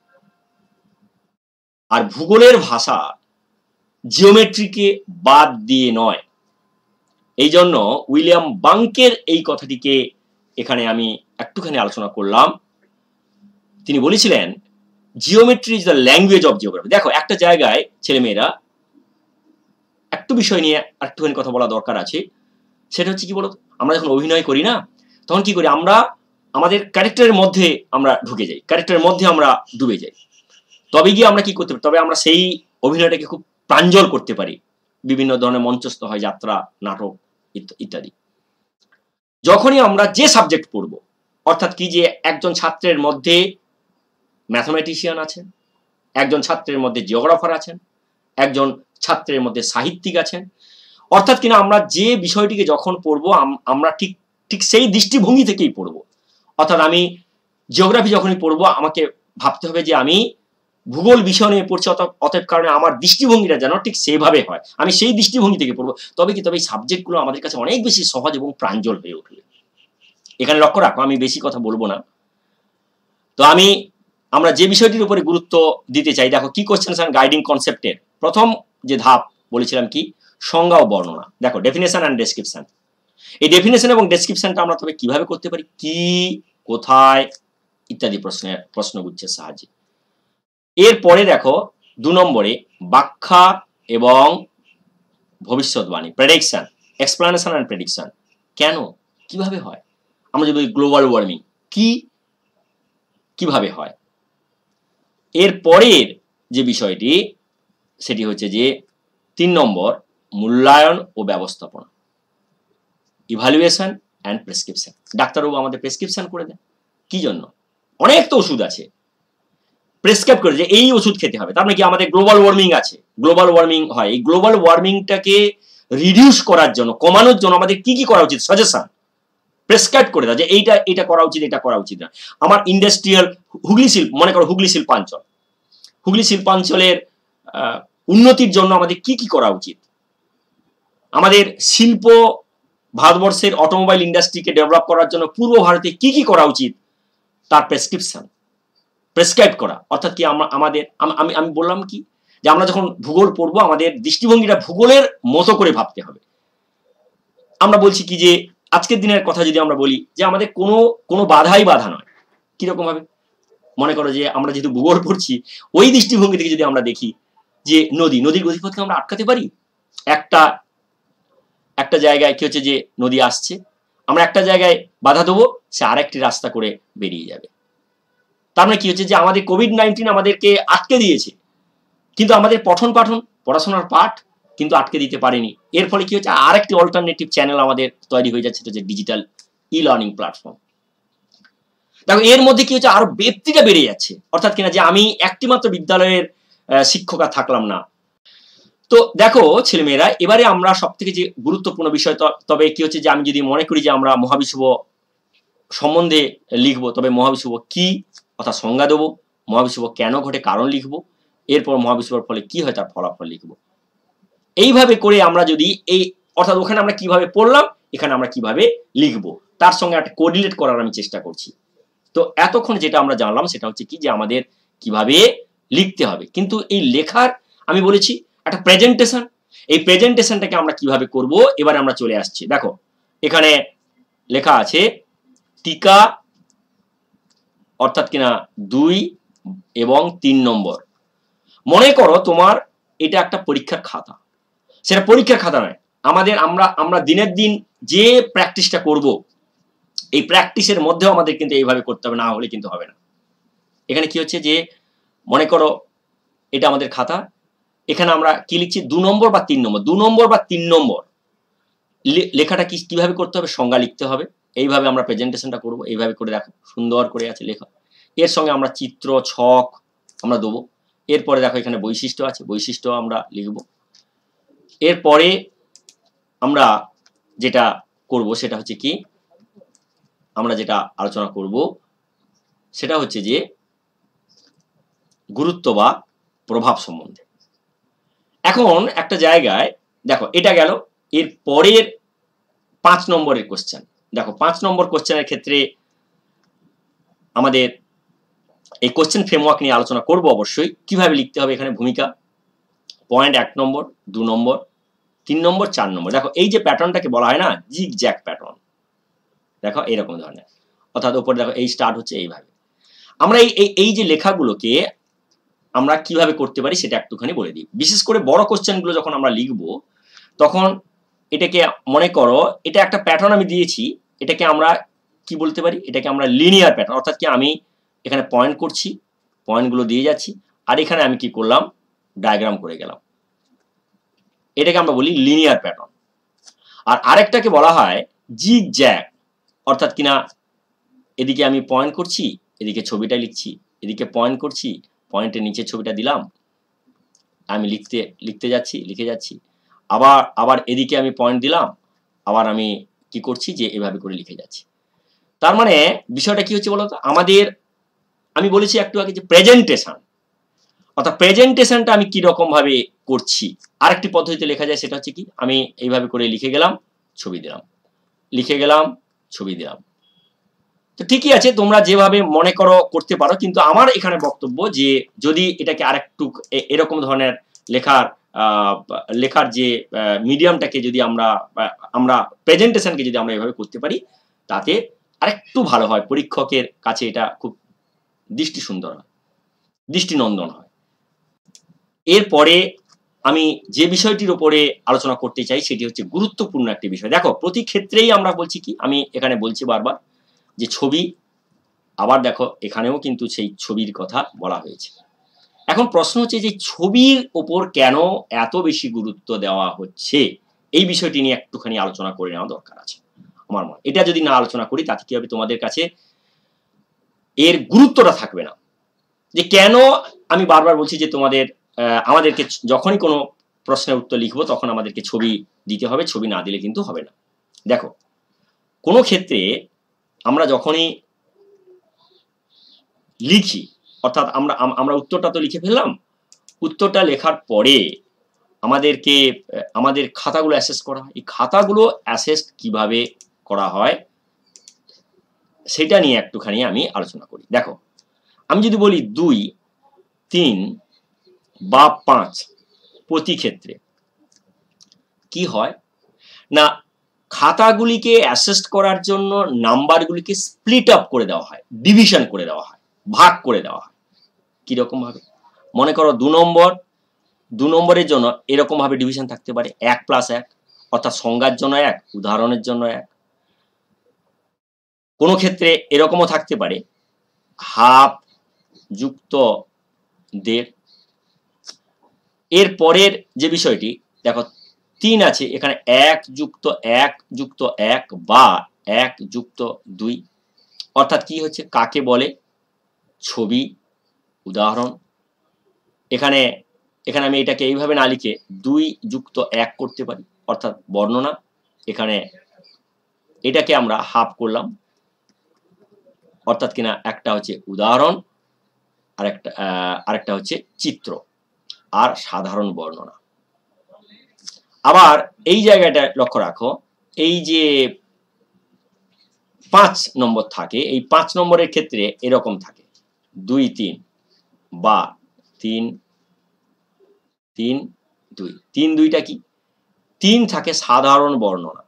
আর ভূগোলের ভাষা জিওমেট্রিকে বাদ দিয়ে নয়। এই জন্য উইলিয়াম বাঙ্কের এই কথাটিকে এখানে আমি একটুখানি আলোচনা করলাম। তিনি বলেছিলেন, geometry is the language of geography. দেখো, একটা জায়গায় ছেলেমেয়েরা একটু বিষয় নিয়ে একটুখানি কথা বলা দরকার আছে। সেটা হচ্ছে কি বলতো, আমরা যখন অভিনয় করি না, তখন কি করি? আমরা আমাদের ক্যারেক্টারের মধ্যে আমরা ঢুকে যাই, ক্যারেক্টারের মধ্যে আমরা ডুবে যাই। তবে গিয়ে আমরা কি করতে পারি? তবে আমরা সেই অভিনয়টাকে খুব প্রাঞ্জল করতে পারি। বিভিন্ন ধরনের মঞ্চস্থ হয়, যাত্রা, নাটক ইত্যাদি। যখনই আমরা যে সাবজেক্ট পড়ব, অর্থাৎ কি যে একজন ছাত্রের মধ্যে ম্যাথমেটিশিয়ান আছেন, একজন ছাত্রের মধ্যে জিওগ্রাফার আছেন, একজন ছাত্রের মধ্যে সাহিত্যিক আছেন, অর্থাৎ কিনা আমরা যে বিষয়টিকে যখন পড়বো আমরা ঠিক ঠিক সেই দৃষ্টিভঙ্গি থেকেই পড়বো। অর্থাৎ আমি জিওগ্রাফি যখনই পড়বো আমাকে ভাবতে হবে যে আমি ভূগোল বিষয় নিয়ে পড়ছি, অতএব কারণে আমার দৃষ্টিভঙ্গিটা যেন ঠিক সেভাবে হয়, আমি সেই দৃষ্টিভঙ্গি থেকে পড়বো, তবে কি তবে এই সাবজেক্টগুলো আমাদের কাছে অনেক বেশি সহজ এবং প্রাঞ্জল হয়ে উঠবে। এখানে লক্ষ্য রাখো, আমি বেশি কথা বলবো না। তো আমি আমরা যে বিষয়টির উপরে গুরুত্ব দিতে চাই, দেখো কি কোশ্চেন অ্যান্ড গাইডিং কনসেপ্টের প্রথম যে ধাপ বলেছিলাম কি, সংজ্ঞা ও বর্ণনা। দেখো ডেফিনেশন অ্যান্ড ডেসক্রিপশন, এই ডেফিনেশন এবং ডেসক্রিপশনটা আমরা তবে কিভাবে করতে পারি, কি, কোথায় ইত্যাদি প্রশ্নের প্রশ্নগুচ্ছের সাহায্যে। এরপরে দেখো দু নম্বরে ব্যাখ্যা এবং ভবিষ্যৎবাণী, প্রেডিকশন, এক্সপ্লানেশন অ্যান্ড প্রেডিকশন, কেন, কিভাবে হয়। আমরা যদি গ্লোবাল ওয়ার্মিং কি, কিভাবে হয়। এর পরের যে বিষয়টি সেটি হচ্ছে যে তিন নম্বর মূল্যায়ন ও ব্যবস্থাপনা, ইভালুয়েশন অ্যান্ড প্রেসক্রিপশন। ডাক্তারবাবু আমাদের প্রেসক্রিপশন করে দেন, কি জন্য, অনেক তো ওষুধ আছে, প্রেসক্রাইব করে যে এই ওষুধ খেতে হবে, তার মানে কি আমাদের গ্লোবাল ওয়ার্মিং আছে, গ্লোবাল ওয়ার্মিং হয়, এই গ্লোবাল ওয়ার্মিংটাকে রিডিউস করার জন্য, কমানোর জন্য আমাদের কি কি করা উচিত, সাজেশন প্রেসক্রাইব করে দেয় যে এইটা এটা করা উচিত, এটা করা উচিত না। আমার ইন্ডাস্ট্রিয়াল হুগলি শিল্প, মনে করো হুগলি শিল্পাঞ্চল, হুগলি শিল্পাঞ্চলের উন্নতির জন্য আমাদের কি কি করা উচিত, আমাদের শিল্প ভারতবর্ষের অটোমোবাইল ইন্ডাস্ট্রিকে ডেভেলপ করার জন্য পূর্ব ভারতে কি কি করা উচিত, তার প্রেসক্রিপশন প্রেসক্রাইব করা। অর্থাৎ কি আমরা আমাদের আমি আমি বললাম কি যে আমরা যখন ভূগোল পড়বো আমাদের দৃষ্টিভঙ্গিটা ভূগোলের মতো করে ভাবতে হবে। আমরা বলছি কি যে আজকের দিনের কথা যদি আমরা বলি যে আমাদের কোনো কোনো বাধাই বাধা নয়, কিরকম ভাবে, মনে করো যে আমরা যেহেতু ভূগোল পড়ছি ওই দৃষ্টিভঙ্গি থেকে যদি আমরা দেখি যে নদী, নদীর গতিপথকে আমরা আটকাতে পারি। একটা একটা জায়গায় কি হচ্ছে যে নদী আসছে, আমরা একটা জায়গায় বাধা দেবো, সে আরেকটি রাস্তা করে বেরিয়ে যাবে। তার মানে কি হচ্ছে যে আমাদের কোভিড নাইন্টিন আমাদেরকে আটকে দিয়েছে, কিন্তু আমাদের পঠন পাঠন পড়াশোনার পাঠ কিন্তু আটকে দিতে পারেনি। এর ফলে কি হচ্ছে, আরেকটি অল্টারনেটিভ চ্যানেল আমাদের তৈরি হয়ে যাচ্ছে, সেটা হচ্ছে ডিজিটাল ই লার্নিং প্ল্যাটফর্ম। দেখো এর মধ্যে কি হচ্ছে, আরো ব্যক্তিটা বেড়ে যাচ্ছে, অর্থাৎ কিনা যে আমি একটি মাত্র বিদ্যালয়ের শিক্ষক আর থাকলাম না। তো দেখো ছেলেমেয়েরা, এবারে আমরা সব থেকে যে গুরুত্বপূর্ণ বিষয়, তবে কি হচ্ছে যে আমি যদি মনে করি যে আমরা মহাবিশ্ব সম্বন্ধে লিখবো, তবে মহাবিশ্ব কি অর্থাৎ সংজ্ঞা দেবো, মহাবিশ্ব কেন ঘটে কারণ লিখবো, এরপর মহাবিশ্বের ফলে কি হয় তার ফলাফল লিখবো। এইভাবে করে আমরা যদি এই অর্থাৎ ওখানে আমরা কিভাবে পড়লাম, এখানে আমরা কিভাবে লিখবো, তার সঙ্গে একটা কোঅর্ডিনেট করার আমি চেষ্টা করছি। তো এতক্ষণ যেটা আমরা জানলাম সেটা হচ্ছে কি যে আমাদের কিভাবে লিখতে হবে, কিন্তু এই লেখার আমি বলেছি একটা প্রেজেন্টেশন, এই প্রেজেন্টেশনটাকে আমরা কিভাবে করব, এবারে আমরা চলে আসছি। দেখো এখানে লেখা আছে টিকা অর্থাৎ কিনা দুই এবং তিন নম্বর। মনে করো তোমার এটা একটা পরীক্ষার খাতা, সেটা পরীক্ষার খাতা নয়, আমাদের আমরা আমরা দিনের দিন যে প্র্যাকটিসটা করব, এই প্র্যাকটিসের মধ্যেও আমাদের কিন্তু এইভাবে করতে হবে, না হলে কিন্তু হবে না। এখানে কি হচ্ছে যে মনে করো এটা আমাদের খাতা, এখানে আমরা কি লিখছি, দু নম্বর বা তিন নম্বর, দু নম্বর বা তিন নম্বর লেখাটা কি কিভাবে করতে হবে, সংজ্ঞা লিখতে হবে। এইভাবে আমরা প্রেজেন্টেশনটা করব, এইভাবে করে দেখো সুন্দর করে আছে লেখা, এর সঙ্গে আমরা চিত্র ছক আমরা দেবো। এরপরে দেখো এখানে বৈশিষ্ট্য আছে, বৈশিষ্ট্য আমরা লিখব। এরপরে আমরা যেটা করব সেটা হচ্ছে কি, আমরা যেটা আলোচনা করব সেটা হচ্ছে যে গুরুত্ব বা প্রভাব সম্বন্ধে। এখন একটা জায়গায় দেখো এটা গেল, এর পরের পাঁচ নম্বরের কোশ্চেন। দেখো পাঁচ নম্বর কোশ্চেনের ক্ষেত্রে আমাদের এই কোশ্চেন ফ্রেমওয়ার্ক নিয়ে আলোচনা করব অবশ্যই, কিভাবে লিখতে হবে। এখানে ভূমিকা, পয়েন্ট এক নম্বর, দু নম্বর, তিন নম্বর, চার নম্বর। দেখো এই যে প্যাটার্নটাকে বলা হয় না জিগ জ্যাক প্যাটার্ন, দেখো এইরকম ধরনের, অর্থাৎ উপরে দেখো এই স্টার্ট হচ্ছে এইভাবে। আমরা এই এই যে লেখাগুলোকে আমরা কিভাবে করতে পারি সেটা একটুখানি বলে দিই। বিশেষ করে বড় কোশ্চেনগুলো যখন আমরা লিখবো তখন এটাকে মনে করো এটা একটা প্যাটার্ন আমি দিয়েছি, এটাকে আমরা কি বলতে পারি, এটাকে আমরা লিনিয়ার প্যাটার্ন, অর্থাৎ কি আমি এখানে পয়েন্ট করছি, পয়েন্টগুলো দিয়ে যাচ্ছি, আর এখানে আমি কি করলাম ডায়াগ্রাম করে গেলাম, এটাকে আমরা বলি লিনিয়ার প্যাটার্ন। আর আরেকটাকে বলা হয় জিগ জ্যাগ, অর্থাৎ কিনা এদিকে আমি পয়েন্ট করছি, এদিকে ছবিটা লিখছি, এদিকে পয়েন্ট করছি, পয়েন্টের নিচে ছবিটা দিলাম, আমি লিখতে লিখতে যাচ্ছি, লিখে যাচ্ছি, আবার আবার এদিকে আমি পয়েন্ট দিলাম, আবার আমি কি করছি যে এভাবে করে লিখে যাচ্ছি। তার মানে বিষয়টা কি হচ্ছে বলতো, আমাদের আমি বলেছি একটু আগে যে প্রেজেন্টেশন, অর্থাৎ প্রেজেন্টেশনটা আমি কি রকম ভাবে করছি। আরেকটি পদ্ধতিতে লেখা যায়, সেটা হচ্ছে কি, আমি এইভাবে করে লিখে গেলাম, ছবি দিলাম, লিখে গেলাম, ছবি দিলাম। তো ঠিকই আছে, তোমরা যেভাবে মনে করো করতে পারো, কিন্তু আমার এখানে বক্তব্য যে যদি এটাকে আরেকটু এরকম ধরনের লেখার লেখার যে মিডিয়ামটাকে যদি আমরা আমরা প্রেজেন্টেশনকে যদি আমরা এভাবে করতে পারি, তাতে আরেকটু ভালো হয়, পরীক্ষকের কাছে এটা খুব দৃষ্টি সুন্দর হয়, দৃষ্টিনন্দন হয়। এরপরে আমি যে বিষয়টির উপরে আলোচনা করতে চাই সেটি হচ্ছে গুরুত্বপূর্ণ একটি বিষয়। দেখো, প্রতি ক্ষেত্রেই আমরা বলছি কি, আমি এখানে বলছি বারবার যে ছবি, আবার দেখো এখানেও কিন্তু সেই ছবির কথা বলা হয়েছে। এখন প্রশ্ন হচ্ছে যে ছবির ওপর কেন এত বেশি গুরুত্ব দেওয়া হচ্ছে, এই বিষয়টি নিয়ে একটুখানি আলোচনা করে নেওয়া দরকার আছে আমার মনে। এটা যদি না আলোচনা করি তাতে কি হবে, তোমাদের কাছে এর গুরুত্বটা থাকবে না। যে কেন আমি বারবার বলছি যে তোমাদের আমাদেরকে যখনই কোনো প্রশ্নের উত্তর লিখবো তখন আমাদেরকে ছবি দিতে হবে, ছবি না দিলে কিন্তু হবে না। দেখো, কোনো ক্ষেত্রে আমরা যখনই লিখি, অর্থাৎ আমরা আমরা উত্তরটা তো লিখে ফেললাম, উত্তরটা লেখার পরে আমাদেরকে আমাদের খাতাগুলো অ্যাসেস করা হয়। এই খাতাগুলো অ্যাসেস কিভাবে করা হয় সেটা নিয়ে একটুখানি আমি আলোচনা করি। দেখো, আমি যদি বলি দুই, তিন বা পাঁচ, প্রতি ক্ষেত্রে কি হয় না, খাতাগুলিকে অ্যাসেস করার জন্য নাম্বারগুলিকে স্প্লিট আপ করে দেওয়া হয়, ডিভিশন করে দেওয়া হয়, ভাগ করে দেওয়া হয়। কিরকম ভাবে? মনে করো দু নম্বর, দু নম্বরের জন্য এরকম ভাবে ডিভিশন থাকতে পারে, এক প্লাস এক, অর্থাৎ সংজ্ঞার জন্য এক, উদাহরণের জন্য এক। কোনো ক্ষেত্রে এরকমও থাকতে পারে হাফ যুক্ত দেড়। এর পরের যে বিষয়টি দেখো, তিন আছে, এখানে এক যুক্ত এক যুক্ত এক বা এক যুক্ত দুই, অর্থাৎ কি হচ্ছে, কাকে বলে, ছবি, উদাহরণ। এখানে এখানে আমি এটাকে এইভাবে না লিখে দুই যুক্ত এক করতে পারি, অর্থাৎ বর্ণনা। এখানে এটাকে আমরা হাফ করলাম, অর্থাৎ কিনা একটা হচ্ছে উদাহরণ, আরেকটা আরেকটা হচ্ছে চিত্র আর সাধারণ বর্ণনা। আবার এই জায়গাটা লক্ষ্য রাখো, এই যে পাঁচ নম্বর থাকে, এই পাঁচ নম্বরের ক্ষেত্রে এরকম থাকে দুই তিন বা তিন তিন দুই। তিন দুইটা কি, তিন থাকে সাধারণ বর্ণনা,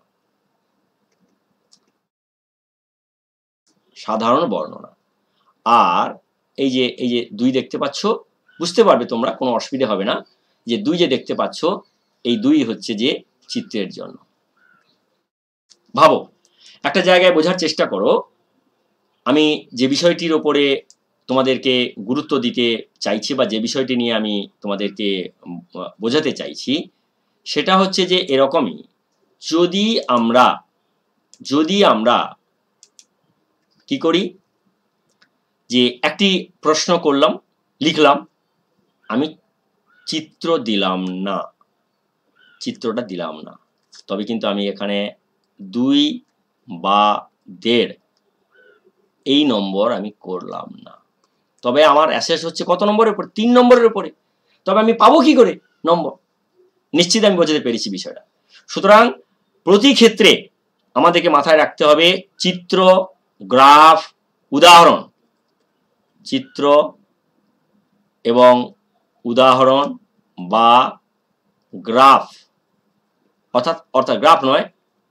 সাধারণ বর্ণনা। আর এই যে এই যে দুই দেখতে পাচ্ছ, বুঝতে পারবে তোমরা, কোনো অসুবিধা হবে না, যে দুই যে দেখতে পাচ্ছ, এই দুই হচ্ছে যে চিত্রের জন্য। ভাবো, একটা জায়গায় বোঝার চেষ্টা করো, আমি যে বিষয়টির ওপরে তোমাদেরকে গুরুত্ব দিতে চাইছি বা যে বিষয়টি নিয়ে আমি তোমাদেরকে বোঝাতে চাইছি সেটা হচ্ছে যে এরকমই, যদি আমরা যদি আমরা কি করি, যে একটি প্রশ্ন করলাম, লিখলাম, আমি চিত্র দিলাম না, চিত্রটা দিলাম না, তবে কিন্তু আমি এখানে দুই বা দেড় এই নম্বর আমি করলাম না, তবে আমার অ্যাসেস হচ্ছে কত নম্বরের উপর, তিন নম্বরের উপরে। তবে আমি পাবো কি করে নম্বর? নিশ্চিত আমি বোঝাতে পেরেছি বিষয়টা। সুতরাং প্রতি ক্ষেত্রে আমাদেরকে মাথায় রাখতে হবে চিত্র, গ্রাফ, উদাহরণ, চিত্র এবং উদাহরণ বা গ্রাফ, অর্থাৎ অর্থাৎ গ্রাফ নয়,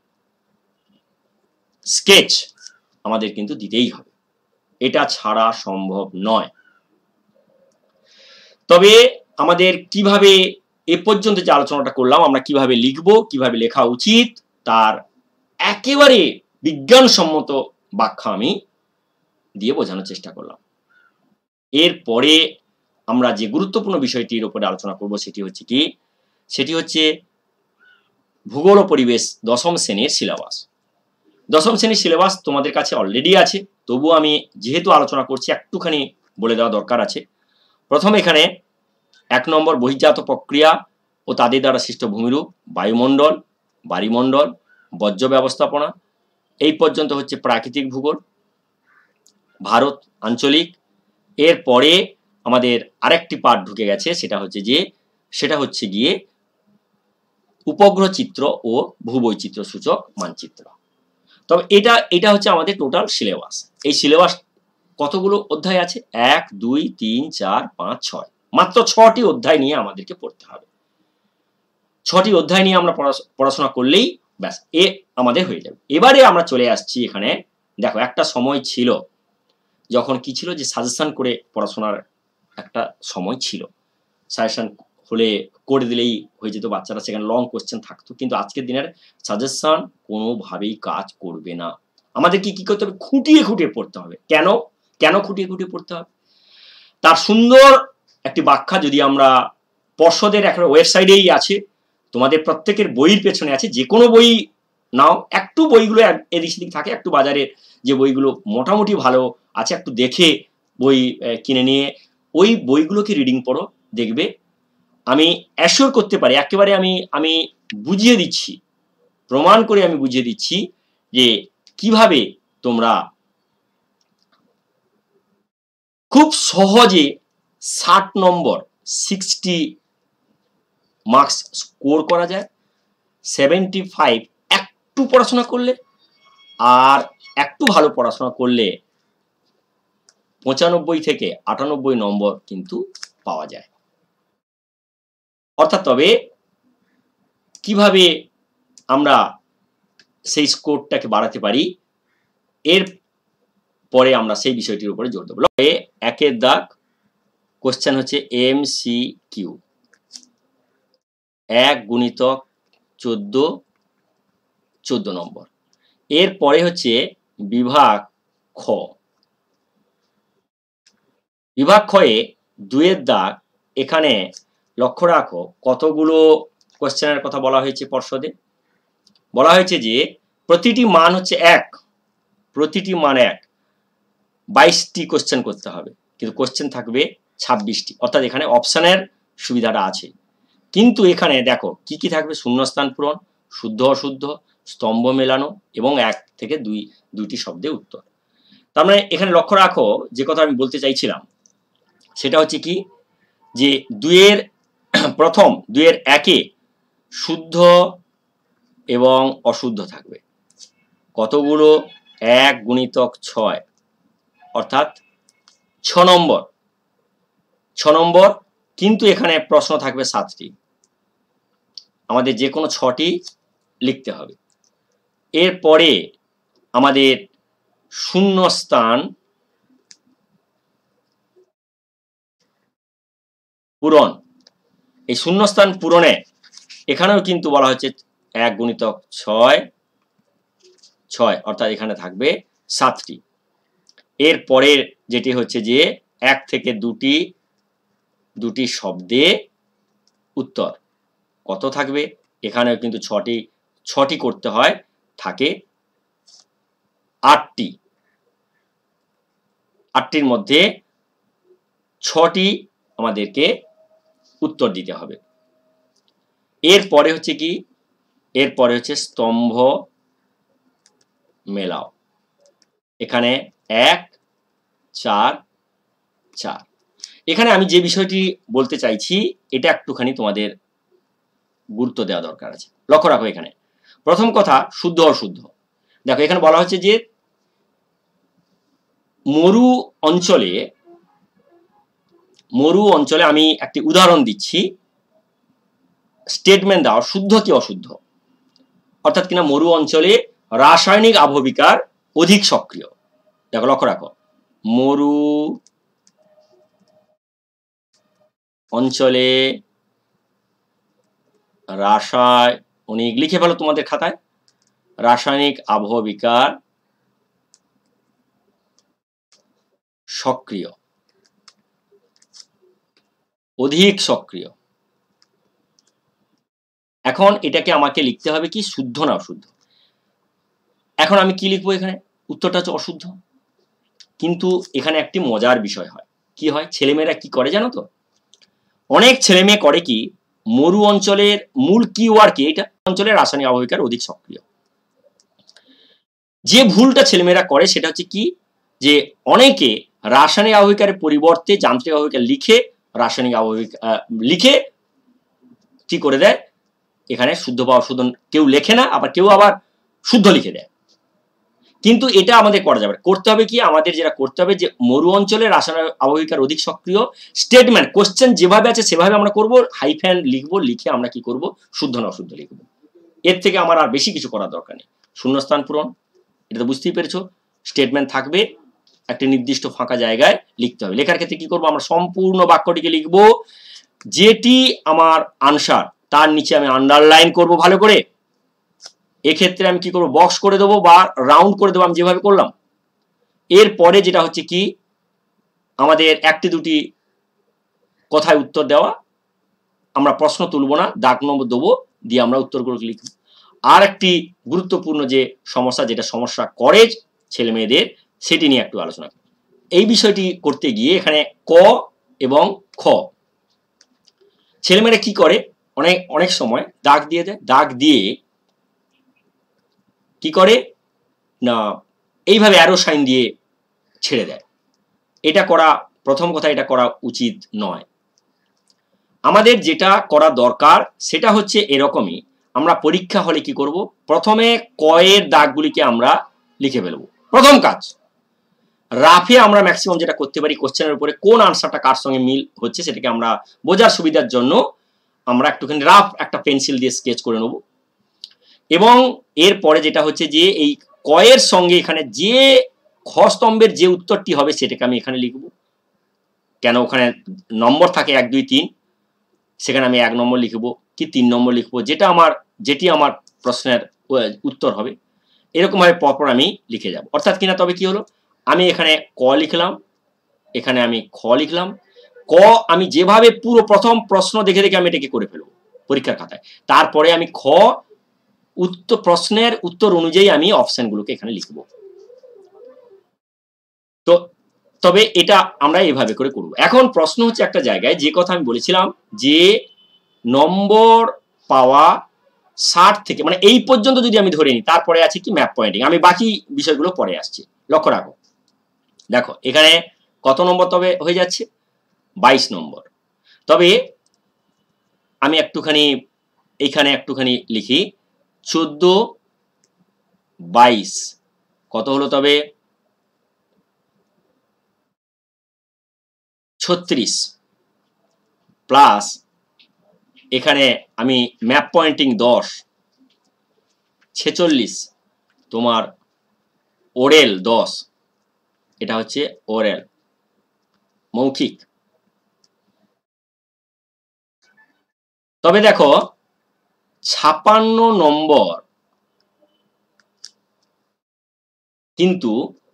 স্কেচ আমাদের কিন্তু দিতেই হবে, এটা ছাড়া সম্ভব নয়। তবে আমাদের কিভাবে এ পর্যন্ত যে আলোচনাটা করলাম, আমরা কিভাবে লিখব, কিভাবে লেখা উচিত, তার একেবারে বিজ্ঞানসম্মত ব্যাখ্যা আমি দিয়ে বোঝানোর চেষ্টা করলাম। এরপরে আমরা যে গুরুত্বপূর্ণ বিষয়টির উপরে আলোচনা করব সেটি হচ্ছে কি, সেটি হচ্ছে ভূগোল ও পরিবেশ দশম শ্রেণীর সিলেবাস। দশম শ্রেণীর সিলেবাস তোমাদের কাছে অলরেডি আছে, তবুও আমি যেহেতু আলোচনা করছি একটুখানি বলে দেওয়া দরকার আছে। প্রথমে এখানে এক নম্বর বহির্জাত প্রক্রিয়া ও তাদের দ্বারা সৃষ্ট ভূমিরূপ, বায়ুমণ্ডল, বাড়িমণ্ডল, বর্জ্য ব্যবস্থাপনা, এই পর্যন্ত হচ্ছে প্রাকৃতিক ভূগোল, ভারত আঞ্চলিক। এরপরে আমাদের আরেকটি পার্ট ঢুকে গেছে, সেটা হচ্ছে যে সেটা হচ্ছে গিয়ে উপগ্রহ চিত্র ও ভূবৈচিত্র সূচক মানচিত্র। তবে এটা এটা হচ্ছে আমাদের টোটাল সিলেবাস। এই সিলেবাস কতগুলো অধ্যায় আছে? এক, দুই, তিন, চার, পাঁচ, ছয়, মাত্র ছটি অধ্যায় নিয়ে আমাদেরকে পড়তে হবে। ছটি অধ্যায় নিয়ে আমরা পড়াশোনা করলেই ব্যাস এ আমাদের হয়ে যাবে। এবারে আমরা চলে আসছি এখানে, দেখো একটা সময় ছিল যখন কি ছিল, যে সাজেশন করে পড়াশোনার একটা সময় ছিল, সাজেশন হলে করে দিলেই হয়ে যেত, বাচ্চারা সেখানে লং কোশ্চেন থাকতো। কিন্তু আজকের দিনের সাজেশন কোনোভাবেই কাজ করবে না, আমাদেরকে কি করতে হবে? খুঁটিয়ে খুঁটিয়ে পড়তে হবে। কেন কেন খুঁটিয়ে খুঁটিয়ে পড়তে হবে? তার সুন্দর একটি ব্যাখ্যা যদি আমরা পর্ষদের একটা ওয়েবসাইটেই আছে, তোমাদের প্রত্যেকের বইয়ের পেছনে আছে, যে কোনো বই নাও, একটু বইগুলো এদিক সেদিক থাকে, একটু বাজারের যে বইগুলো মোটামুটি ভালো আছে একটু দেখে বই কিনে নিয়ে ওই বইগুলোকে রিডিং পড়ো, দেখবে আমি অ্যাসিওর করতে পারি, একেবারে আমি আমি বুঝিয়ে দিচ্ছি, প্রমাণ করে আমি বুঝিয়ে দিচ্ছি যে কিভাবে তোমরা খুব সহজে ষাট নম্বর সিক্সটি মার্কস স্কোর করা যায়। সেভেন্টি ফাইভ একটু পড়াশোনা করলে, আর একটু ভালো পড়াশোনা করলে পঁচানব্বই থেকে আটানব্বই নম্বর কিন্তু পাওয়া যায়। অর্থাৎ তবে কিভাবে আমরা সেই স্কোরটাকে বাড়াতে পারি, এর পরে আমরা সেই বিষয়টির উপরে জোর দেব। একের দাগ কোশ্চেন হচ্ছে এম সি কিউ, এক গুণিতক চোদ্দ চোদ্দ নম্বর। এর পরে হচ্ছে বিভাগ খ, বিভাগ খয়ে দুয়ের দাগ, এখানে লক্ষ্য রাখো কতগুলো কোশ্চেনের কথা বলা হয়েছে পর্ষদে। বলা হয়েছে যে প্রতিটি মান হচ্ছে এক, প্রতিটি মান এক, বাইশটি কোশ্চেন করতে হবে, কিন্তু কোশ্চেন থাকবে ছাব্বিশটি, অর্থাৎ এখানে অপশনের সুবিধাটা আছে। কিন্তু এখানে দেখো কি কি থাকবে? শূন্যস্থান পূরণ, শুদ্ধ অশুদ্ধ, স্তম্ভ মেলানো এবং এক থেকে দুই দুইটি শব্দে উত্তর। তার মানে এখানে লক্ষ্য রাখো যে কথা আমি বলতে চাইছিলাম সেটা হচ্ছে কি, যে দুইয়ের প্রথম দুইয়ের একে শুদ্ধ এবং অশুদ্ধ থাকবে কতগুলো? এক গুণিতক ছয়, অর্থাৎ ছ নম্বর, ছ নম্বর। কিন্তু এখানে প্রশ্ন থাকবে সাতটি, আমাদের যে কোনো ছটি লিখতে হবে। এরপরে আমাদের শূন্যস্থান পূরণ, এই শূন্যস্থান পূরণে এখানেও কিন্তু বলা হচ্ছে এক গুণিতক ছয় ছয়, অর্থাৎ এখানে থাকবে সাতটি। এর পরের যেটি হচ্ছে যে এক থেকে দুটি দুটি শব্দে উত্তর, কত থাকবে? এখানেও কিন্তু ছটি ছটি করতে হয়, থাকে আটটি, আটটির মধ্যে ছটি আমাদেরকে উত্তর দিতে হবে। এরপরে হচ্ছে কি, এরপরে হচ্ছে স্তম্ভ মেলাও, এখানে এক চার চার। এখানে আমি যে বিষয়টি বলতে চাইছি এটা একটুখানি তোমাদের গুরুত্ব দেওয়া দরকার আছে। লক্ষ্য রাখো এখানে প্রথম কথা শুদ্ধ অশুদ্ধ। দেখো এখানে বলা হচ্ছে যে মরু অঞ্চলে, মরু অঞ্চলে আমি একটি উদাহরণ দিচ্ছি, স্টেটমেন্ট দাও শুদ্ধ কি অশুদ্ধ। অর্থাৎ কিনা মরু অঞ্চলে রাসায়নিক আবহবিকার অধিক সক্রিয়। দেখো লক্ষ্য রাখো, মরু অঞ্চলে রাসায়নিক, লিখে ফেলো তোমাদের খাতায়, রাসায়নিক আবহবিকার সক্রিয়, অধিক সক্রিয়। এখন এটাকে আমাকে লিখতে হবে কি, শুদ্ধ না অশুদ্ধ। এখন আমি কি লিখবো? এখানে উত্তরটা হচ্ছে অশুদ্ধ। কিন্তু এখানে একটি মজার বিষয় হয়, কি হয়, ছেলেমেয়েরা কি করে জানো তো? অনেক ছেলেমেয়ে করে কি, মরু অঞ্চলের মূল কিওয়ার্ড কি, এটা অঞ্চলের রাসায়নিক আবহবিকার অধিক সক্রিয়। যে ভুলটা ছেলেমেয়েরা করে সেটা হচ্ছে কি, যে অনেকে রাসায়নিক আবহিকারের পরিবর্তে যান্ত্রিক আবহিকার লিখে রাসায়নিক আবহিক লিখে কি করে দেয়, এখানে শুদ্ধ বা অশুদ্ধ কেউ লেখে না, আবার কেউ আবার শুদ্ধ লিখে দেয়। কিন্তু এটা আমাদের করা যাবে, করতে হবে কি, আমাদের যেটা করতে হবে যে মরু অঞ্চলে রাসায়নিক আবহিকার অধিক সক্রিয়, স্টেটমেন্ট কোশ্চেন যেভাবে আছে সেভাবে আমরা করব, হাইফেন লিখবো, লিখে আমরা কি করব, শুদ্ধ না অশুদ্ধ লিখব। এর থেকে আমার আর বেশি কিছু করার দরকার নেই। শূন্যস্থান পূরণ, এটা তো বুঝতেই পেরেছো, স্টেটমেন্ট থাকবে, একটা নির্দিষ্ট ফাঁকা জায়গায় লিখতে হবে। লেখার ক্ষেত্রে কি করব, আমরা সম্পূর্ণ বাক্যটিকে লিখব, যেটি আমার আনসার তার নিচে আমি আন্ডারলাইন করব ভালো করে। এক্ষেত্রে আমি কি করব, বক্স করে দেবো বা রাউন্ড করে দেবো, আমি যেভাবে করলাম। এরপরে যেটা হচ্ছে কি, আমাদের একটি দুটি কথায় উত্তর দেওয়া, আমরা প্রশ্ন তুলব না, দাগ নম্বর দেবো, দিয়ে আমরা উত্তরগুলো লিখব। আর একটি গুরুত্বপূর্ণ যে সমস্যা, যেটা সমস্যা করে ছেলে মেয়েদের, সেটি নিয়ে একটু আলোচনা করি। এই বিষয়টি করতে গিয়ে এখানে ক এবং খ, ছেলেমেয়েরা কি করে, অনেক অনেক সময় দাগ দিয়ে দেয়, দাগ দিয়ে কি করে না এইভাবে অ্যারো সাইন দিয়ে ছেড়ে দেয়। এটা করা, প্রথম কথা, এটা করা উচিত নয়। আমাদের যেটা করা দরকার সেটা হচ্ছে এরকমই, আমরা পরীক্ষা হলে কি করব, প্রথমে ক এর দাগগুলিকে আমরা লিখে ফেলবো। প্রথম কাজ, রাফে আমরা ম্যাক্সিমাম যেটা করতে পারি, কোশ্চেনের উপরে কোন আনসারটা কার সঙ্গে মিল হচ্ছে সেটাকে আমরা বোঝার সুবিধার জন্য আমরা একটুখানি রাফ একটা পেন্সিল দিয়ে স্কেচ করে নেব। এবং এরপরে যেটা হচ্ছে যে এই কয়ের সঙ্গে এখানে যে খ স্তম্ভের যে উত্তরটি হবে সেটাকে আমি এখানে লিখব। কেন, ওখানে নম্বর থাকে এক দুই তিন, সেখানে আমি এক নম্বর লিখবো কি তিন নম্বর লিখবো, যেটা আমার যেটি আমার প্রশ্নের উত্তর হবে, এরকম ভাবে পরপর আমি লিখে যাব। অর্থাৎ কিনা, তবে কি হলো, আমি এখানে ক লিখলাম, এখানে আমি খ লিখলাম, ক আমি যেভাবে পুরো প্রথম প্রশ্ন দেখে দেখে আমি এটাকে করে ফেলবো পরীক্ষার খাতায়, তারপরে আমি খ উত্তর প্রশ্নের উত্তর অনুযায়ী আমি অপশনগুলোকে এখানে লিখব। তো তবে এটা আমরা এভাবে করে করব। এখন প্রশ্ন হচ্ছে একটা জায়গায়, যে কথা আমি বলেছিলাম যে নম্বর পাওয়া ষাট থেকে, মানে এই পর্যন্ত যদি আমি ধরে নিই, তারপরে আছে কি ম্যাপ পয়েন্টিং, আমি বাকি বিষয়গুলো পরে আসছি, লক্ষ্য রাখো। দেখো এখানে কত নম্বর তবে হয়ে যাচ্ছে, বাইশ নম্বর। তবে আমি একটুখানি এইখানে একটুখানি লিখি, চোদ্দ বাইশ কত হলো, তবে ছত্রিশ প্লাস এখানে আমি ম্যাপ পয়েন্টিং দশ, ছেচল্লিশ তোমার ওরেল দশ, এটা হচ্ছে ওরেল মৌখিক। তবে দেখো ছাপান্ন নম্বর কিন্তু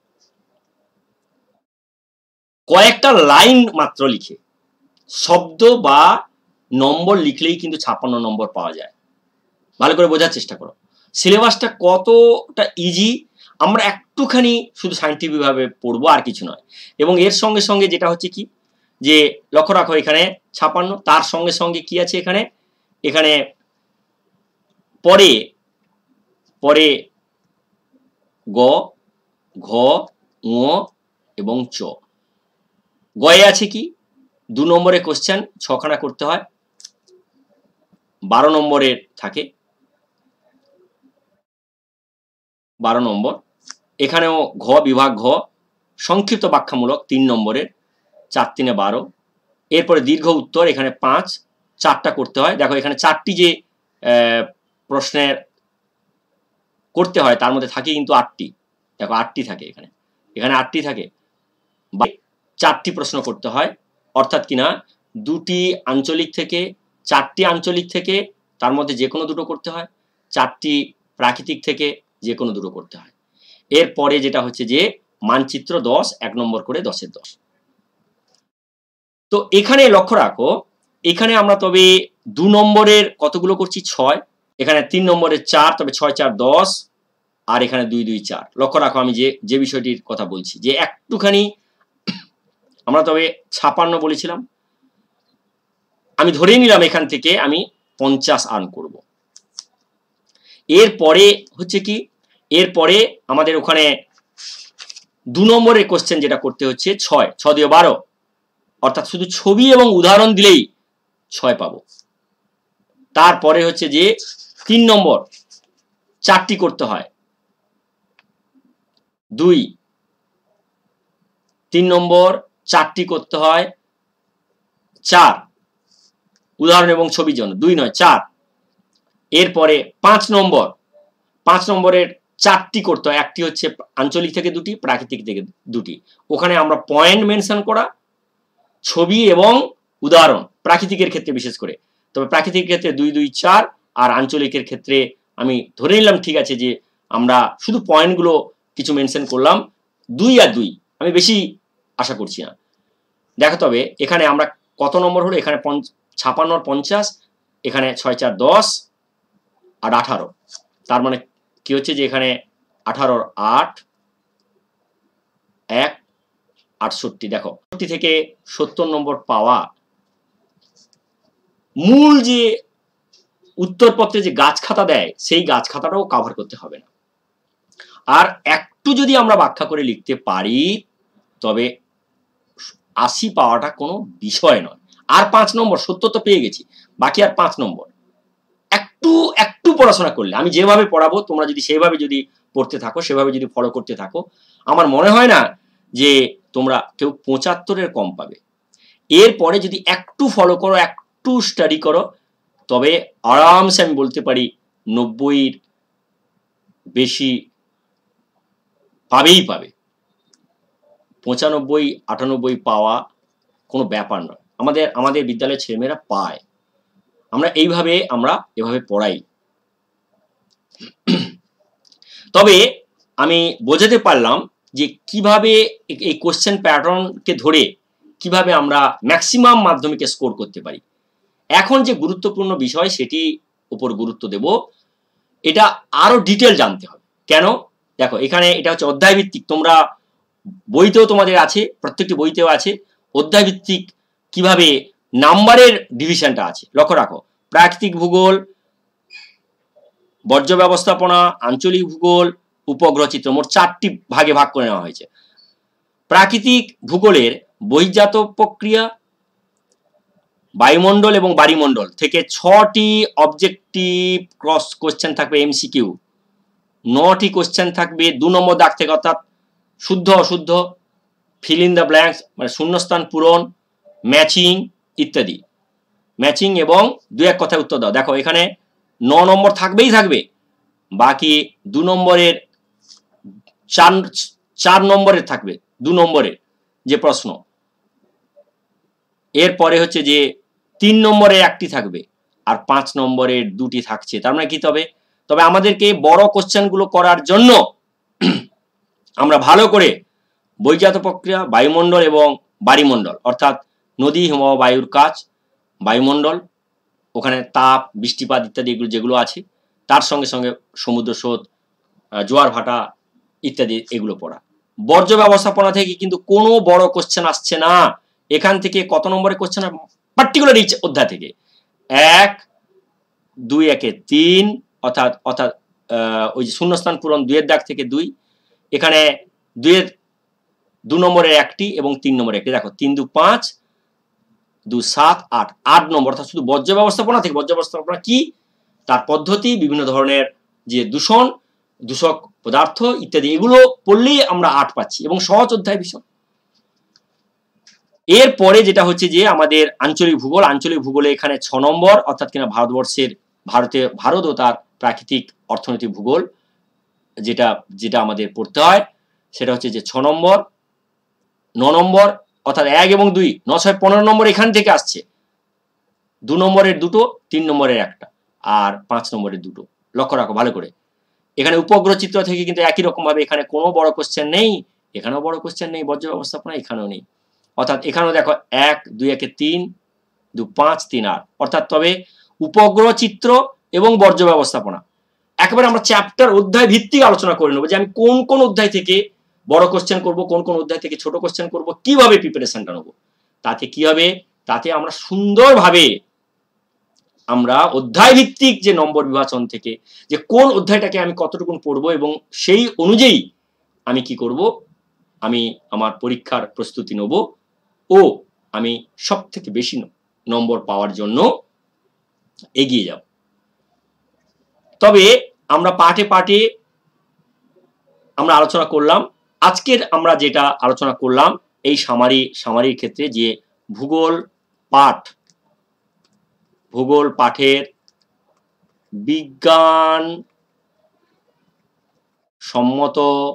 কয়েকটা লাইন মাত্র লিখে, শব্দ বা নম্বর লিখলেই কিন্তু ছাপ্পান্ন নম্বর পাওয়া যায়। ভালো করে বোঝার চেষ্টা করো, সিলেবাসটা কতটা ইজি, আমরা একটুখানি শুধু সায়েন্টিফিক ভাবে পড়বো, আর কিছু নয়। এবং এর সঙ্গে সঙ্গে যেটা হচ্ছে কি, যে লক্ষ্য রাখো এখানে ছাপ্পান্ন, তার সঙ্গে সঙ্গে কি আছে এখানে, এখানে পরে পরে গ, ঘ, ঙ এবং চ। গয়ে আছে কি, দু নম্বরের কোশ্চেন ছখানা করতে হয়, বারো নম্বরের থাকে, বারো নম্বর। এখানেও ঘ বিভাগ ঘ সংক্ষিপ্ত ব্যাখ্যামূলক তিন নম্বরের, চার তিনে বারো। এরপরে দীর্ঘ উত্তর এখানে পাঁচ, চারটা করতে হয়। দেখো এখানে চারটি যে প্রশ্নের করতে হয় তার মধ্যে থাকে কিন্তু আটটি, দেখো আটটি থাকে এখানে, এখানে আটটি থাকে, চারটি প্রশ্ন করতে হয়। অর্থাৎ কিনা দুটি আঞ্চলিক থেকে, চারটি আঞ্চলিক থেকে তার মধ্যে যে কোনো দুটো করতে হয়, চারটি প্রাকৃতিক থেকে যে কোনো দুটো করতে হয়। এরপরে যেটা হচ্ছে যে মানচিত্র দশ, এক নম্বর করে দশের দশ। তো এখানে লক্ষ্য রাখো, এখানে আমরা তবে দু নম্বরের কতগুলো করছি, ছয়, এখানে তিন নম্বরের চার, তবে ছয় চার দশ, আর এখানে দুই দুই চার। লক্ষ্য রাখো আমি যে যে বিষয়টির কথা বলছি, যে একটুখানি আমরা তবে ছাপান্ন বলেছিলাম, আমি ধরে নিলাম এখান থেকে আমি পঞ্চাশ আর্ন করব। এরপরে হচ্ছে কি, এরপরে আমাদের ওখানে দু নম্বরের কোশ্চেন যেটা করতে হচ্ছে ছয়, ছ দিয়ে বারো, অর্থাৎ শুধু ছবি এবং উদাহরণ দিলেই ছয় পাবো। তারপরে হচ্ছে যে তিন নম্বর চারটি করতে হয়, দুই, তিন নম্বর চারটি করতে হয়, চার, উদাহরণ এবং ছবির জন্য, দুই নয় চার। এরপরে পাঁচ নম্বর, পাঁচ নম্বরের চারটি করতে হয়, একটি হচ্ছে আঞ্চলিক থেকে দুটি, প্রাকৃতিক থেকে দুটি। ওখানে আমরা পয়েন্ট মেনশন করা, ছবি এবং উদাহরণ, প্রাকৃতিকের ক্ষেত্রে বিশেষ করে, তবে প্রাকৃতিক ক্ষেত্রে দুই দুই চার, আর আঞ্চলিকের ক্ষেত্রে আমি ধরে নিলাম ঠিক আছে যে আমরা শুধু পয়েন্টগুলো কিছু মেনশন করলাম, দুই আর দুই, আমি বেশি আশা করছি না। দেখো তবে এখানে আমরা কত নম্বর হলো, এখানে ছাপান্ন পঞ্চাশ, এখানে ছয় চার দশ আর আঠারো, তার মানে কি হচ্ছে যে এখানে আঠারোর আট, এক, আটষট্টি। দেখো আটষট্টি থেকে সত্তর নম্বর পাওয়া, মূল যে উত্তরপত্রে যে গাছ খাতা দেয় সেই গাছ খাতাটাও কভার করতে হবে না। আর একটু যদি আমরা ব্যাখ্যা করে লিখতে পারি তবে আশি পাওয়াটা কোনো বিষয় নয়। আর পাঁচ নম্বর সত্তর তো পেয়ে গেছি, বাকি আর পাঁচ নম্বর একটু একটু পড়াশোনা করলে, আমি যেভাবে পড়াবো তোমরা যদি সেভাবে যদি পড়তে থাকো, সেভাবে যদি ফলো করতে থাকো, আমার মনে হয় না যে তোমরা কেউ পঁচাত্তরের কম পাবে। এরপরে যদি একটু ফলো করো, একটু স্টাডি করো, তবে আরামসে আমি বলতে পারি নব্বইয়ের বেশি পাবেই পাবে। পঁচানব্বই আটানব্বই পাওয়া কোনো ব্যাপার নয়, আমাদের আমাদের বিদ্যালয়ের ছেলেমেয়েরা পায়। আমরা এইভাবে আমরা এভাবে পড়াই। তবে আমি বোঝাতে পারলাম যে কিভাবে এই কোশ্চেন প্যাটার্নকে ধরে কিভাবে আমরা ম্যাক্সিমাম মাধ্যমিকে স্কোর করতে পারি। এখন যে গুরুত্বপূর্ণ বিষয় সেটি উপর গুরুত্ব দেব, এটা আরো ডিটেল জানতে হবে। কেন? দেখো এখানে এটা হচ্ছে অধ্যায় ভিত্তিক, তোমরা বইতেও তোমাদের আছে, প্রত্যেকটি বইতেও আছে অধ্যায় ভিত্তিক কিভাবে নাম্বারের ডিভিশনটা আছে। লক্ষ্য রাখো, প্রাকৃতিক ভূগোল, বর্জ্য ব্যবস্থাপনা, আঞ্চলিক ভূগোল, উপগ্রহ চিত্র, মোট চারটি ভাগে ভাগ করে নেওয়া হয়েছে। প্রাকৃতিক ভূগোলের বহির্জাত প্রক্রিয়া, বায়ুমণ্ডল এবং বাড়িমণ্ডল থেকে ছটি অবজেক্টিভ ক্রস কোশ্চেন থাকবে এমসিকিউ, নটি কোশ্চেন থাকবে দু নম্বর দাগ থেকে, অর্থাৎ শুদ্ধ অশুদ্ধ, ফিল ইন দ্য ব্ল্যাঙ্কস মানে শূন্যস্থান পূরণ, ম্যাচিং ইত্যাদি। ম্যাচিং এবং দু এক কথায় উত্তর দাও। দেখো এখানে ন নম্বর থাকবেই থাকবে, বাকি দু নম্বরের চার চার নম্বরের থাকবে, দু নম্বরের যে প্রশ্ন। এরপরে হচ্ছে যে তিন নম্বরের একটি থাকবে আর পাঁচ নম্বরের দুটি থাকছে। তার মানে কি? তবে তবে আমাদেরকে বড় কোশ্চেনগুলো করার জন্য আমরা ভালো করে বহির্জাত প্রক্রিয়া, বায়ুমণ্ডল এবং বাড়িমণ্ডল, অর্থাৎ নদী, হিমবাহ, বায়ুর কাজ, বায়ুমণ্ডল, ওখানে তাপ, বৃষ্টিপাত ইত্যাদি এগুলো যেগুলো আছে, তার সঙ্গে সঙ্গে সমুদ্র স্রোত, জোয়ার ভাটা ইত্যাদি এগুলো পড়া। বর্জ্য ব্যবস্থাপনা থেকে কিন্তু কোনো বড় কোশ্চেন আসছে না। এখান থেকে কত নম্বরের কোশ্চেন পার্টিকুলার এই অধ্যায় থেকে এক, দুই একে তিন, অর্থাৎ অর্থাৎ ওই যে শূন্যস্থান পূরণ দুইয়ের দাগ থেকে দুই, এখানে দুইয়ের দু নম্বরের একটি এবং তিন নম্বরের একটি। দেখো তিন দু পাঁচ, দু সাত আট, আট নম্বর, অর্থাৎ শুধু বর্জ্য ব্যবস্থাপনা থেকে, বর্জ্য ব্যবস্থাপনা কি, তার পদ্ধতি, বিভিন্ন ধরনের যে দূষণ, দূষক পদার্থ ইত্যাদি, এগুলো পড়লেই আমরা আট পাচ্ছি এবং সহজ অধ্যায় বিষয়। এরপরে যেটা হচ্ছে যে আমাদের আঞ্চলিক ভূগোল, আঞ্চলিক ভূগোলে এখানে ছ নম্বর, অর্থাৎ কিনা ভারতবর্ষের, ভারতে ভারত ও তার প্রাকৃতিক অর্থনৈতিক ভূগোল, যেটা যেটা আমাদের পড়তে হয় সেটা হচ্ছে যে ছ নম্বর, ন নম্বর, অর্থাৎ এক এবং দুই, ন ছয় পনেরো নম্বর এখান থেকে আসছে, দু নম্বরের দুটো, তিন নম্বরের একটা আর পাঁচ নম্বরের দুটো। লক্ষ্য রাখো ভালো করে, এখানে উপগ্রহ চিত্র থেকে কিন্তু একই রকম ভাবে এখানে কোনো বড় কোশ্চেন নেই, এখানেও বড় কোশ্চেন নেই, বর্জ্য ব্যবস্থাপনা এখানেও নেই। অর্থাৎ এখানেও দেখো এক, দুই একে তিন, দু পাঁচ, তিন আট, অর্থাৎ তবে উপগ্রহ চিত্র এবং বর্জ্য ব্যবস্থাপনা একেবারে আমরা চ্যাপ্টার অধ্যায় ভিত্তিক আলোচনা করে নেবো, যে আমি কোন কোন অধ্যায় থেকে বড় কোশ্চেন করব, কোন কোন অধ্যায় থেকে ছোট কোশ্চেন করব, কিভাবে প্রিপারেশনটা নেবো। তাতে কি হবে, তাতে আমরা সুন্দরভাবে আমরা অধ্যায় ভিত্তিক যে নম্বর বিভাজন থেকে যে কোন অধ্যায়টাকে আমি কতটুকু পড়বো এবং সেই অনুযায়ী আমি কি করব আমি আমার পরীক্ষার প্রস্তুতি নেব ও আমি সব থেকে বেশি নম্বর পাওয়ার জন্য এগিয়ে যাব। তবে আমরা পাঠে পাঠে আমরা আলোচনা করলাম। আজকের আমরা যেটা আলোচনা করলাম এই সামারি সামারির ক্ষেত্রে যে ভূগোল পাঠ, ভূগোল পাঠের বিজ্ঞান সম্মত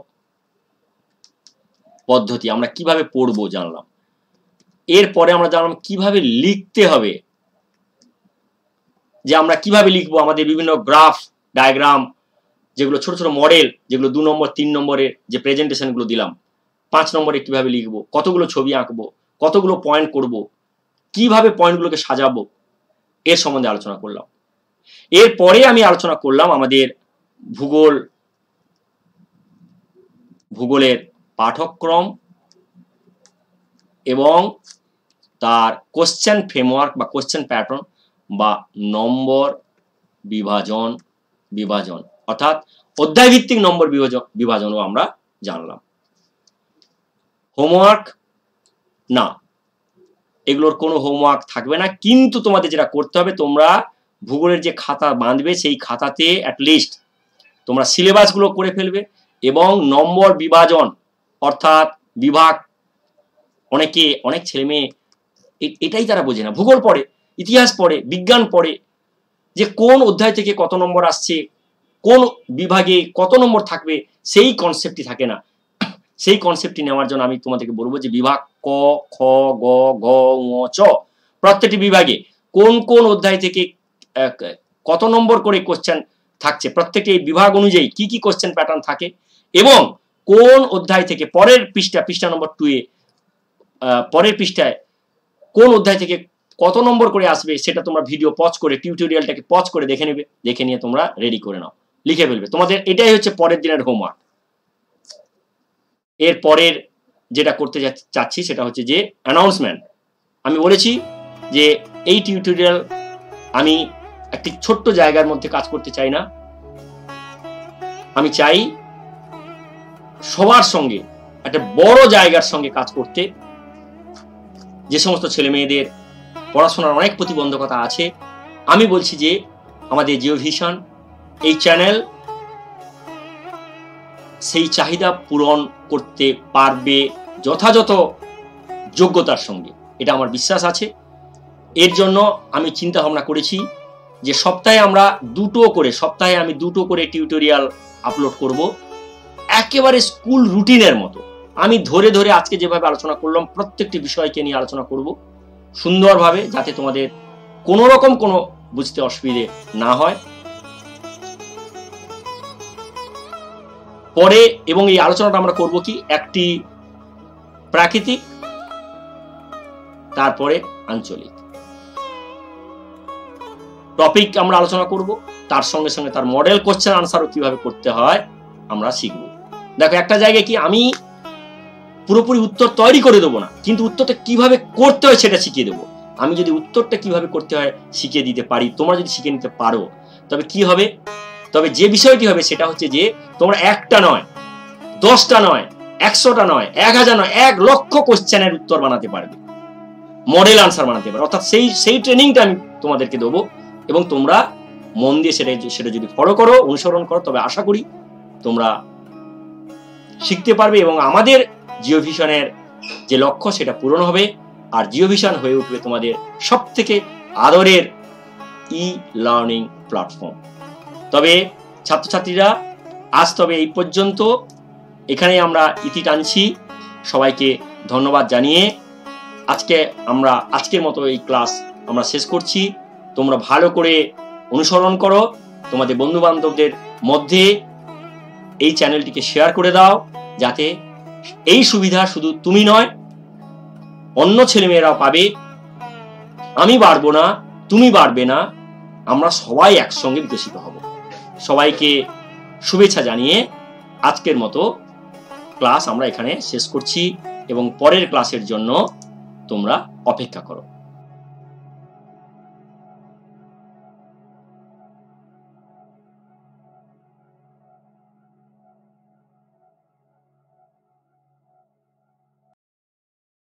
পদ্ধতি আমরা কিভাবে পড়বো জানলাম। এরপরে আমরা জানলাম কিভাবে লিখতে হবে, যে আমরা কিভাবে লিখবো, আমাদের বিভিন্ন গ্রাফ ডায়াগ্রাম যেগুলো ছোট ছোট মডেল, যেগুলো দু নম্বর তিন নম্বরের যে প্রেজেন্টেশন গুলো দিলাম, পাঁচ নম্বরে কিভাবে লিখবো, কতগুলো ছবি আঁকবো, কতগুলো পয়েন্ট করব, কিভাবে পয়েন্টগুলোকে সাজাবো, এর সম্বন্ধে আলোচনা করলাম। এরপরে আমি আলোচনা করলাম আমাদের ভূগোল ভূগোলের পাঠক্রম এবং তার কোশ্চেন ফ্রেমওয়ার্ক বা কোশ্চেন প্যাটার্ন বা নম্বর বিভাজন বিভাজন অর্থাৎ অধ্যায়ভিত্তিক নম্বর বিভাজন বিভাজনও আমরা জানলাম। হোমওয়ার্ক না, এগুলোর কোনো হোমওয়ার্ক থাকবে না, কিন্তু তোমাদের যেটা করতে হবে, তোমরা ভূগোলের যে খাতা বাঁধবে সেই খাতাতে অ্যাটলিস্ট তোমরা সিলেবাসগুলো করে ফেলবে এবং নম্বর বিভাজন অর্থাৎ বিভাগ, অনেকে অনেক ছেলে মেয়ে এটাই তারা বোঝে না, ভূগোল পড়ে, ইতিহাস পড়ে, বিজ্ঞান পড়ে, যে কোন অধ্যায় থেকে কত নম্বর আসছে, কোন বিভাগে কত নম্বর থাকবে সেই কনসেপ্টটি থাকে না। সেই কনসেপ্টটি নেওয়ার জন্য আমি তোমাদেরকে বলবো যে বিভাগ ক, খ, গ, ঘ, ঙ, চ প্রত্যেকটি বিভাগে কোন কোন অধ্যায় থেকে কত নম্বর করে কোশ্চেন থাকছে, প্রত্যেকটি বিভাগ অনুযায়ী কি কি কোশ্চেন প্যাটার্ন থাকে এবং কোন অধ্যায় থেকে পরের পৃষ্ঠা পৃষ্ঠা নম্বর টু এ পরের পৃষ্ঠায় কোন অধ্যায় থেকে কত নম্বর করে আসবে সেটা তোমরা ভিডিও পজ করে টিউটোরিয়ালটাকে পজ করে দেখে নেবে, দেখে নিয়ে তোমরা রেডি করে নাও, লিখে ফেলবে। তোমাদের এটাই হচ্ছে পরের দিনের হোমওয়ার্ক। এর পরের যেটা করতে চাচ্ছি সেটা হচ্ছে যে অ্যানাউন্সমেন্ট। আমি বলেছি যে এই টিউটোরিয়াল আমি একটি ছোট্ট জায়গার মধ্যে কাজ করতে চাই না, আমি চাই সবার সঙ্গে একটা বড় জায়গার সঙ্গে কাজ করতে। যে সমস্ত ছেলে মেয়েদের পড়াশোনার অনেক প্রতিবন্ধকতা আছে, আমি বলছি যে আমাদের জিও ভিশন এই চ্যানেল সেই চাহিদা পূরণ করতে পারবে যথাযথ যোগ্যতার সঙ্গে, এটা আমার বিশ্বাস আছে। এর জন্য আমি চিন্তা ভাবনা করেছি যে সপ্তাহে আমরা দুটো করে সপ্তাহে আমি দুটো করে টিউটোরিয়াল আপলোড করব, একেবারে স্কুল রুটিনের মতো। আমি ধরে ধরে আজকে যেভাবে আলোচনা করলাম প্রত্যেকটি বিষয়কে নিয়ে আলোচনা করব সুন্দরভাবে, যাতে তোমাদের কোনো রকম কোনো বুঝতে অসুবিধে না হয়। পরে এবং এই আলোচনাটা আমরা করব কি একটি প্রাকৃতিক, তারপরে আঞ্চলিক টপিক আমরা আলোচনা করব, তার সঙ্গে সঙ্গে তার মডেল কোশ্চেন আনসারও কিভাবে করতে হয় আমরা শিখব। দেখো একটা জায়গায় কি আমি পুরোপুরি উত্তর তৈরি করে দেবো না, কিন্তু উত্তরটা কিভাবে করতে হয় সেটা শিখিয়ে দেবো। আমি যদি উত্তরটা কিভাবে করতে হয় শিখিয়ে দিতে পারি, তোমরা যদি শিখে নিতে পারো, তবে কি হবে, তবে যে বিষয়টি হবে সেটা হচ্ছে যে তোমরা একটা নয়, দশটা নয়, একশোটা নয়, এক হাজার নয়, এক লক্ষ কোশ্চেনের উত্তর বানাতে পারবে, মডেল আনসার বানাতে পারবে। অর্থাৎ সেই সেই ট্রেনিংটা আমি তোমাদেরকে দেবো এবং তোমরা মন দিয়ে সেটা সেটা যদি ফলো করো, অনুসরণ করো, তবে আশা করি তোমরা শিখতে পারবে এবং আমাদের জিও ভিশনের যে লক্ষ্য সেটা পূরণ হবে, আর জিও ভিশন হয়ে উঠবে তোমাদের সব থেকে আদরের ই লার্নিং প্ল্যাটফর্ম। তবে ছাত্রছাত্রীরা আজ তবে এই পর্যন্ত, এখানে আমরা ইতি টানছি। সবাইকে ধন্যবাদ জানিয়ে আজকে আমরা আজকের মতো এই ক্লাস আমরা শেষ করছি। তোমরা ভালো করে অনুসরণ করো, তোমাদের বন্ধু বান্ধবদের মধ্যে এই চ্যানেলটিকে শেয়ার করে দাও, যাতে এই সুবিধা শুধু তুমি নয় অন্য ছেলেমেয়েরাও পাবে। আমি বাড়বো না, তুমি বাড়বে না, আমরা সবাই একসঙ্গে বিকশিত হব। সবাইকে শুভেচ্ছা জানিয়ে আজকের মতো ক্লাস আমরা এখানে শেষ করছি এবং পরের ক্লাসের জন্য তোমরা অপেক্ষা করো।